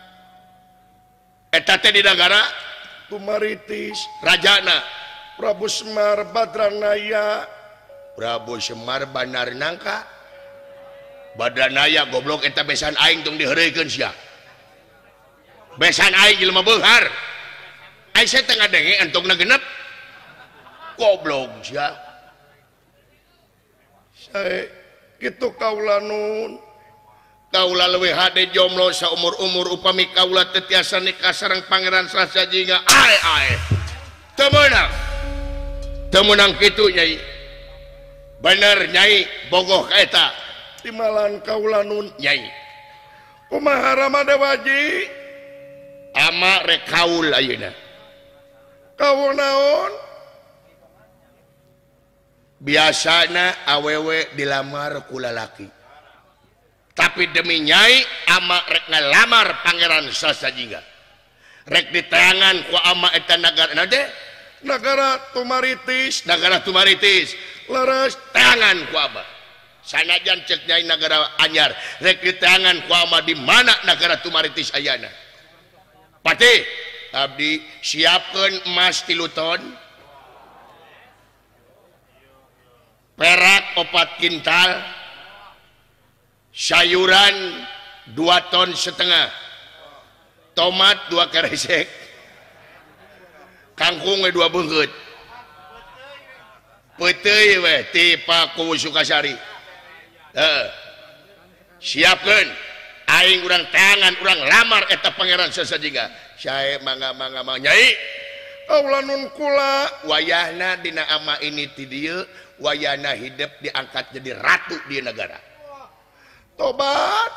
Eta teh di negara Tumaritis. rajana Prabu Semar Badranaya. Prabu Semar Banar Nangka Badranaya goblok eta besan aing tong diheureuykeun sia. Besan aing jelema Benghar. Aing saya tengah denge entongna genep. Goblok sia. Sae kitu Kaulanun. Kaula leuwih hade jomblo saumur-umur upami kaula teh tiasa nikah sareng Pangeran Sastrajinga. Ae. Teu meunang kitu Nyai. Bener Nyai bogoh ka eta. Timalan Kaulanun. Nyai. Kumaha Ramadewaji? Ama rek kaul ayeuna. Kaul naon? Biasana awewe dilamar ku lalaki. Tapi demi Nyai ama rek ngalamar Pangeran Sastrajinga. Rek diteangan ku ama eta nagara nade? Negara Tumaritis. Negara Tumaritis. Leres Teangan ku ama. Sanajan cek Nyai negara anyar. Rek diteangan ku ama di mana negara Tumaritis ayana. Pati abdi siapkeun emas 3 ton. Perak 4 kintal. Sayuran 2,5 ton, tomat 2 keresek, kangkung 2 beungeut, peuteuy we ti Paku Sukasari. Siapkeun aing urang teangan urang lamar eta Pangeran Sastrajinga. Sae mangga Nyai. Kaulanun kula. Wayahna dina ama ini ti dieu, wayahna hidup diangkat jadi ratu di negara. Tobat.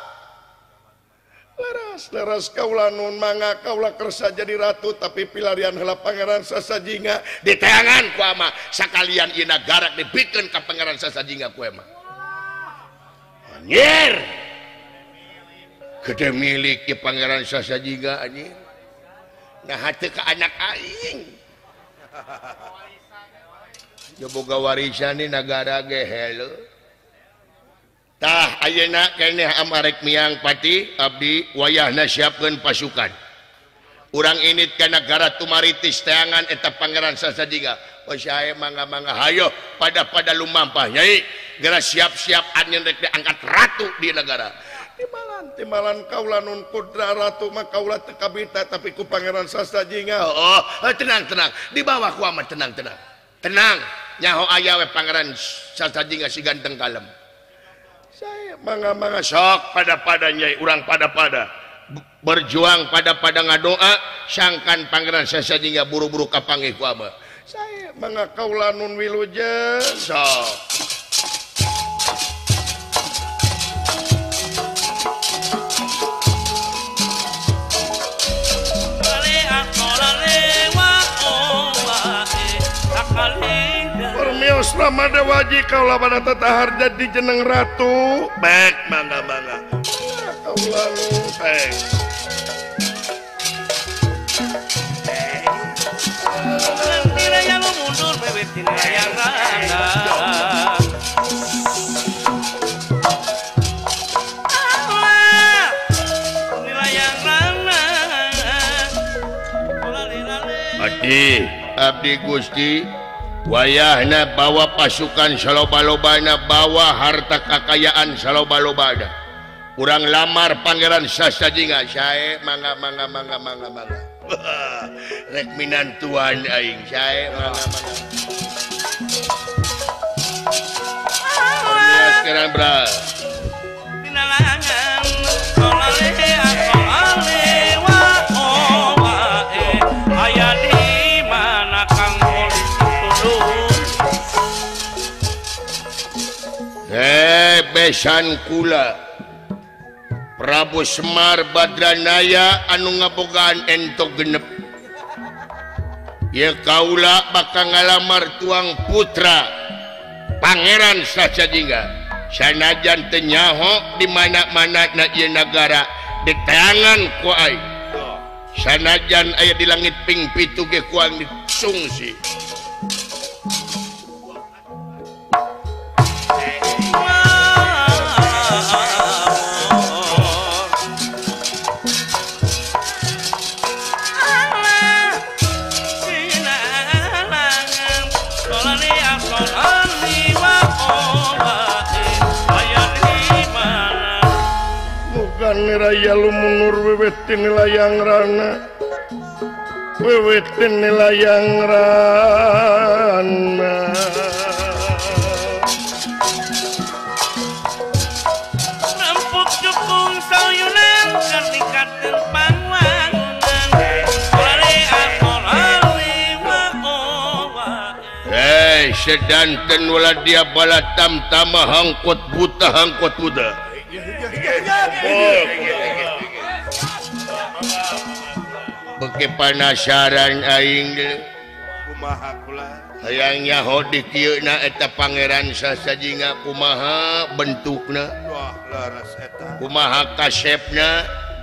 Leres Kaulanun mangga kaula kersa jadi ratu tapi pilarian heula Pangeran Sastrajinga diteangan ku ama sakalian ieu nagara dibikeun ka Pangeran Sastrajinga ku emang. Anjir. Gede milik ke Pangeran Sastrajinga anjir. Nah hati ke anak aing. Ya boga warisan di negara ge helu. Tah ayeuna keneh amarek miang pati abdi wayahna siapkeun pasukan. Urang init ka negara Tumaritis teangan eta Pangeran Sastrajinga. Oh sae mangga hayo pada lumampah Nyai. Geura siap-siap anjeun rek diangkat ratu di negara. Timalan Kaulanun putra ratu mah kaula teu kabita tapi ku Pangeran Sastrajinga. Oh, tenang. Di bawah ku amat tenang. Tenang. Nyaho aya we Pangeran Sastrajinga si ganteng kalem. Saya mangga Sok pada Nyai urang pada berjuang pada ngadoa sangkan Pangeran Sastrajinga buru-buru kapanggih ku ama. saya mangga kaula nun wilujeng sok permios Ramada Waji kaula pada tatahar jadi jeneng ratu baik mangga kaula nun baik Raya lu mundur bebet di layang rana di layang rana Abdi Gusti wayahna bawa pasukan saloba-lobana bawa harta kekayaan saloba-lobana urang lamar Pangeran Sasajinga sae mangga rek minantuan aing sae mangga sekarang bra dina langan solale wa aya di mana kang polisi tuluy besan kula Prabu Semar Badranaya anu ngabogaan entok genep ya kaula bakal ngalamar tuang putra Pangeran Sasajingga sanajan teu nyaho di mana-mana na ieu nagara diteangan ku ai sanajan aya di langit ping 7 ge kuang disungsi Raya lumunur wewetin layang rana wewetin layang rana rempuk jukung sayunan kanikaten pangwangunan lari sedanten wala dia balatam tama hangkot buta hangkot buta beki penasaran aing kumaha kula hayangnya hodi kieuna eta Pangeran Sasajinga kumaha bentukna wah laras eta kumaha kasepna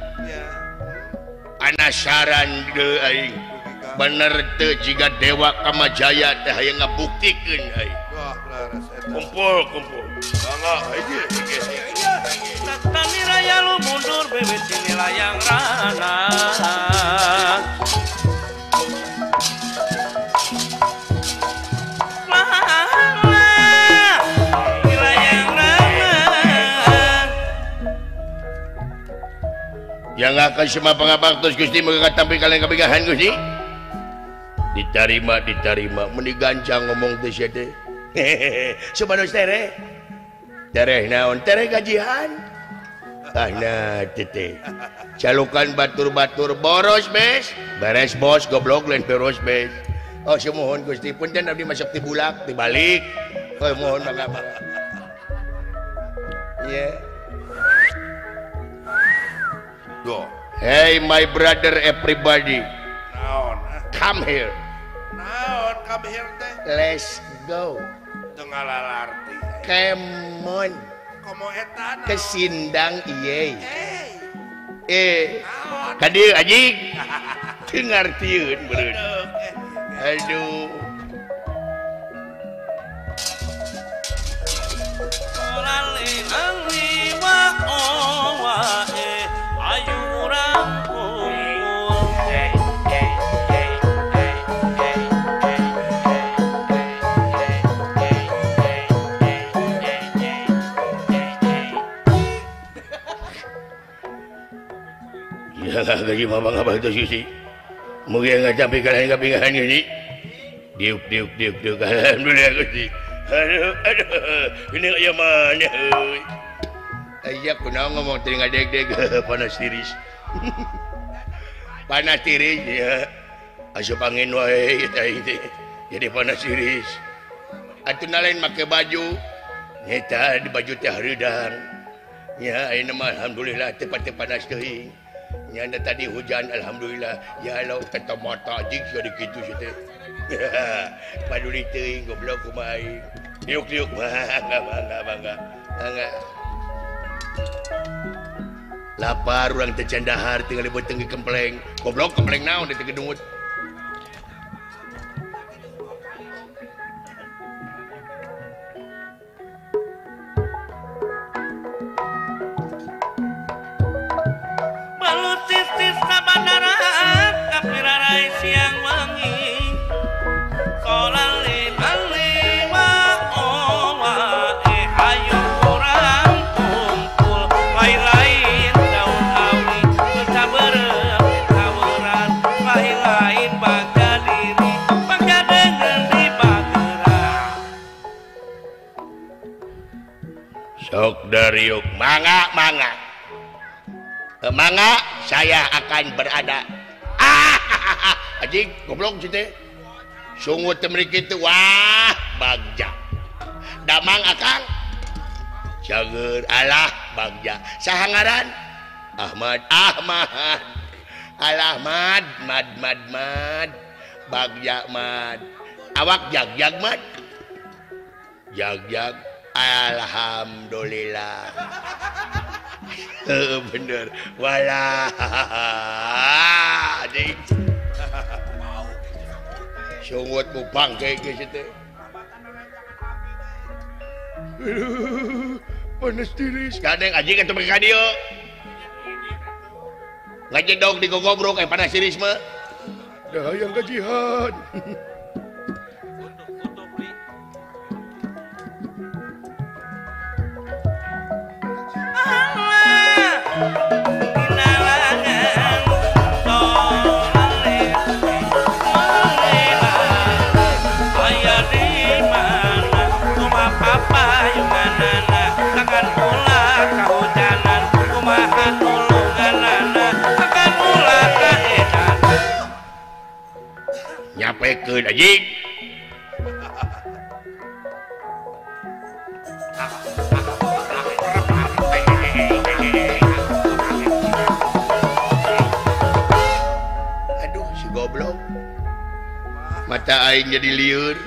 penasaran deui aing bener teu jiga Dewa Kamajaya teh hayang ngabuktikeun aing wah laras eta kumpul bangga aja Tani raya lu mundur bebet ini layang rana yang akan semua pengabaktos Gusti mereka tampil kalian kebigahan Gusti diterima menigancang ngomong teh sia teh sebados tereh naon tereh gajian nah tete calukan batur-batur boros bes beres bos goblok lain beros bes oh semohon Gusti punten abdi masuk ti bulak dibalik oh mohon mangga yeah. Hey my brother everybody naon come here teh let's go tengah lalarti come on komo eta kesindang iye kadieu anjing teu ngartieun beureun aduh gaji mama ngabah itu sisi mungkin nggak sampai kalian kepingahan ini diuk alhamdulillah Gusti aduh ini kayak mana ayah kunaon ngomong teringat deg panas tiris ya asup angin wae jadi panas siris atuh lain make baju nyata di baju teh hareudang nya ayeuna mah alhamdulillah teu panas teuing nya tadi hujan alhamdulillah ya Allah kata mata jig jadi kitu sih teh paduli teuing goblok kumaha aing yuk bangga lapar urang teh can dahar tinggal beuteng ke kempleng goblok kempleng naon teh gedungut balut tis sabandara kapirarai siang wangi kolali lima owa hayu kurang kumpul lain-lain daun awi bersabareng tawaran lain-lain bangga diri bangga dengan di bageran sok dariuk mangga saya akan berada anjing goblok sih teh sungguh temrik itu wah bagja damang akang cager alah bagja sahangaran Ahmad alah mad bagja mad awak jag mad jag alhamdulillah bener walah anjing sungut mupang kayak gitu panas tiris kadang anjing atau mereka dia ngajedog di gogobrok panas tiris mah dah yang gajihan nyapekeun anjing aduh si goblok mata aing jadi lieur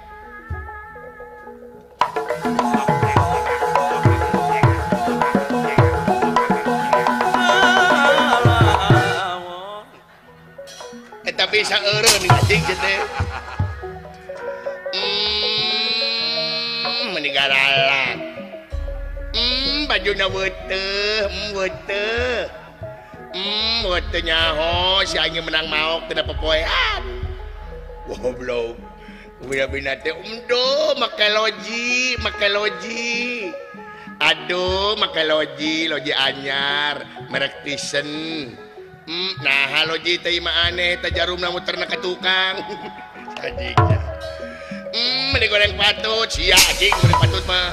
tapi saeureun anjing teh meninggalan bajuna weuteuh nyaho si aing menang maok teu popoean goblok bina teh make loji aduh make loji anyar merek Thyssen nah loji teh mah aneh teh jarumna muterna ka tukang anjingnya meni goreng patut sia anjing goreng patut mah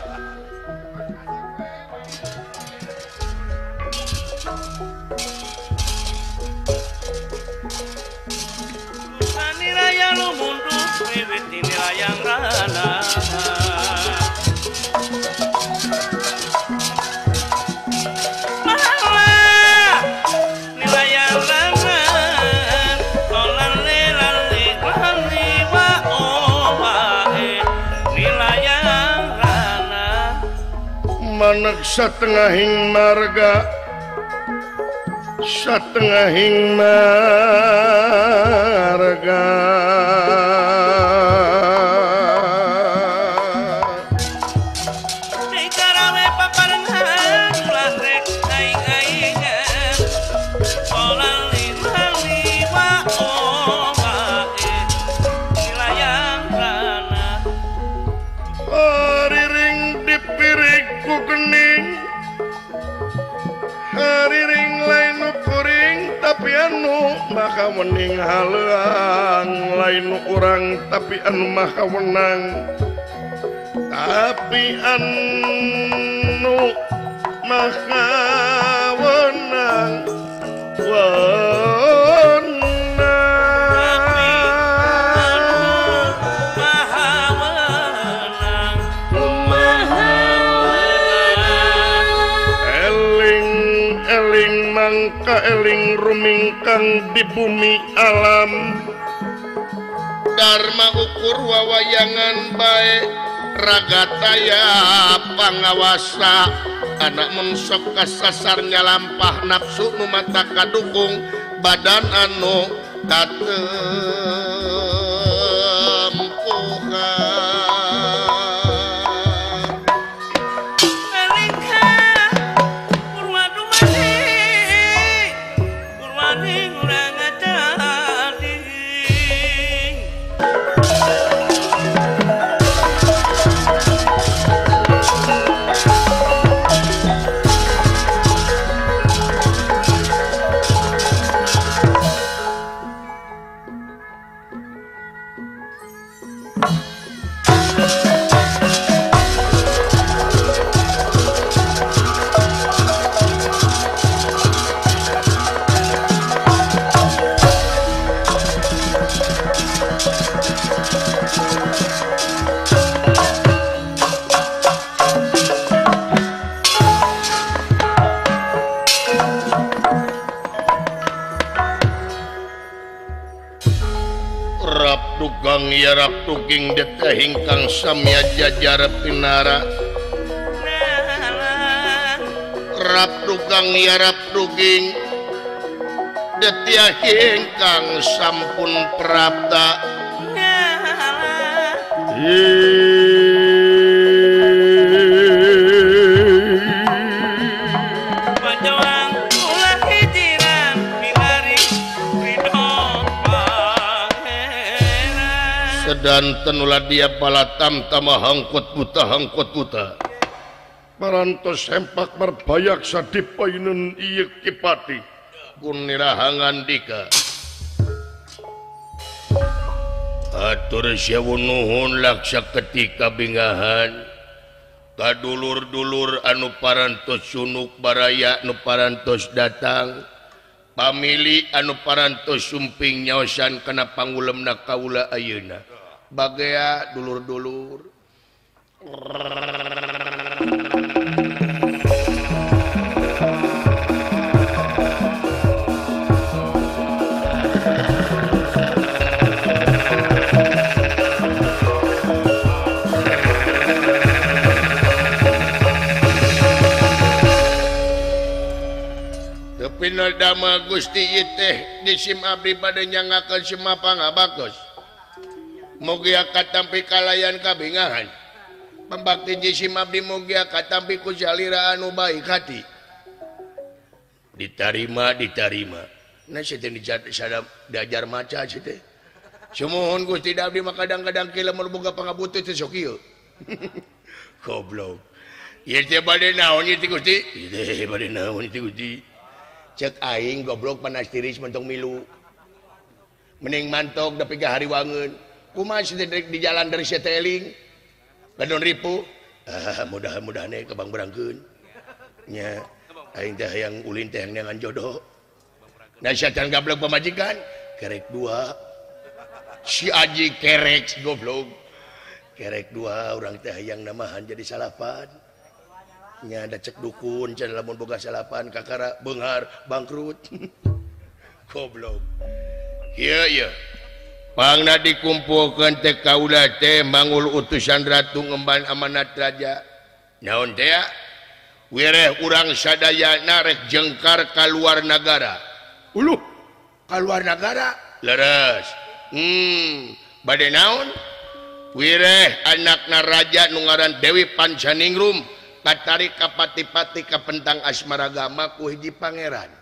raya lu mundur wiwit ini layang rana manak satengahing marga dikarawe paparengan ulah rek aing-aingan solan lali wa obae nilayang rana hariring dipirikku kening hariring lain kuring tapi anu maka wening haleang lain urang tapi anu maka wenang tapi anu maka wenang kaeling rumingkang di bumi alam Dharma ukur wawayangan baik ragataya pangawasa anak mensok kasasarnya lampah nafsu nu mata kadukung badan anu Dugang yarap tuging detehing kang samya jajar pinara rap dugang yarap tuging detehing kang sampun prapta dan tenulah dia palatam tama hangkot buta parantos sempak merbayak sadipainun iya kipati kunirahangan dika atur syawun nuhun laksa ketika bingahan kadulur-dulur anu parantos sunuk baraya anu parantos datang pamili anu parantos sumping nyaosan kana pangulemna kaula ayeuna bagaya dulur-dulur Tepinal dama Gusti iteh disim abdi bade nyangakeun simapang abakos mugia katampi kalayan kabingahan pembakti jisim abdi mugia katampi ku jalira anu baik hati ditarima nah situ diajar maca situ sumuhun Gusti abdi mah kadang-kadang kila boga pangabutuh teh sok ieu goblok ieu teh bade naon ieu Gusti ieu bade naon ieu Gusti cek aing goblok panas tiris mentong milu mending mantok da piga hari wangeun kumaha di jalan dari seteling gadon ripu mudah-mudahan kebang berangkeun nya aing teh yang ulin teh yang jodoh nah syaitan gablok pamajikan kerek dua si aji kerek goblok kerek dua orang teh yang namahan jadi salapan nya ada cek dukun can lamun boga salapan kakara beunghar bangkrut goblok ieu pangna dikumpulkeun teh kaula teh mangul utusan ratu ngemban amanat raja naon teh wireh urang sadayana rek jengkar ka luar negara uluh ka luar negara leres bade naon wireh anakna raja nu ngaran Dewi Pancaningrum katarik ka pati-pati ka pentang asmaragama ku hiji pangeran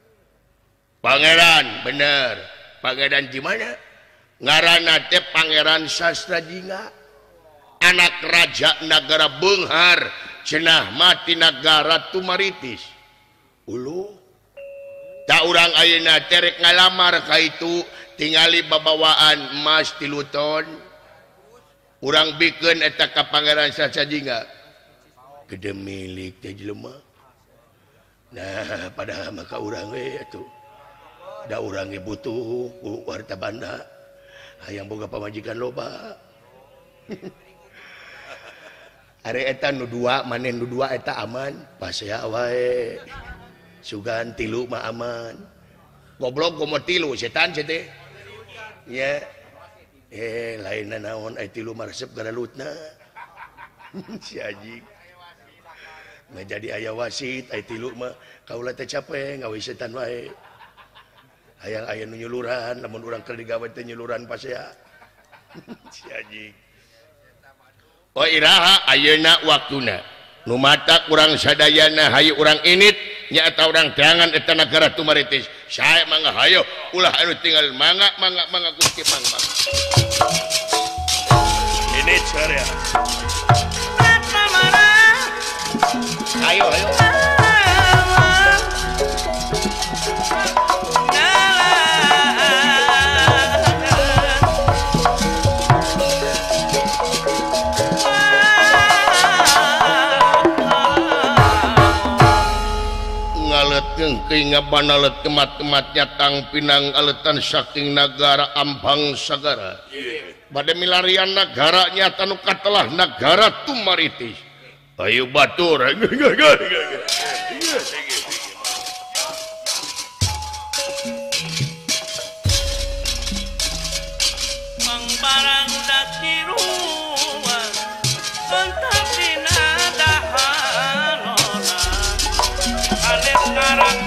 bener pangeran di mana ngaranna teh Pangeran Sastrajinga anak raja negara Beunghar cenah mati negara Tumaritis ulu tak urang ayeuna teh rek ngalamar ka itu tingali babawaan emas 3 ton urang bikeun eta ka Pangeran Sastrajinga gede milik teh jelema nah padahal maka urang we atuh da urang ge butuh ku warta banda hayang boga pamajikan loba are eta nu dua manen nu dua eta aman pasea wae sugan tilu mah aman goblok komo tilu setan teh ya lain naon ai tilu mah resep garalutna si Aji nggak jadi ayah wasit ai tilu mah kaula teh capek ngawi setan wae hayang aya nu nyuluran lamun urang keur digawe teh nyuluran pasea si Aji oh iraha ayeuna waktuna nu matak urang sadayana hayu urang init nyaeta urang teangan eta nagara tumaritis sae mangga hayo ulah anu tinggal mangga Gusti mangga init sarea ayo ngabanalet kemat-kematnya tang pinang aletan saking negara Ampang Sagara bade milarian negaranya tanu katelah negara tumaritis ayo batur Mang barang dak diruang entah dina dahanona ane sekarang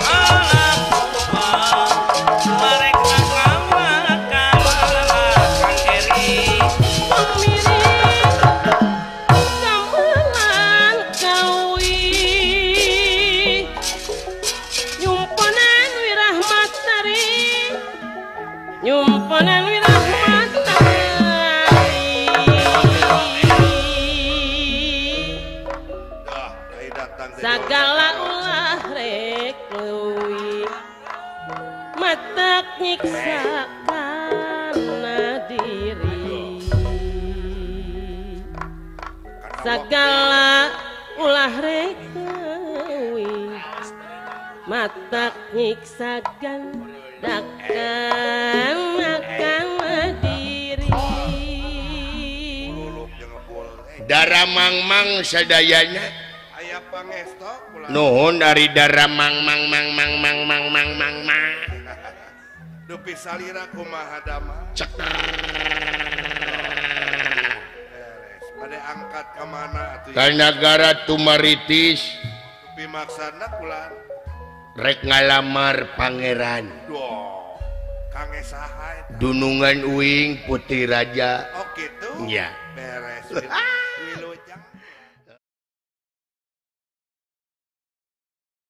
segala ulah rek leuwih matak nyiksa kana diri segala ulah rek leuwih matak nyiksa gandakan kana diri darah mangmang sadayana nuhun dari darah mang dupi salira kumaha dama cek pada angkat ke mana atuh ka negara tumaritis dupi maksana kulan rek ngalamar pangeran doh kange saha eta Dunungan Uing Putih Raja oh gitu ya beres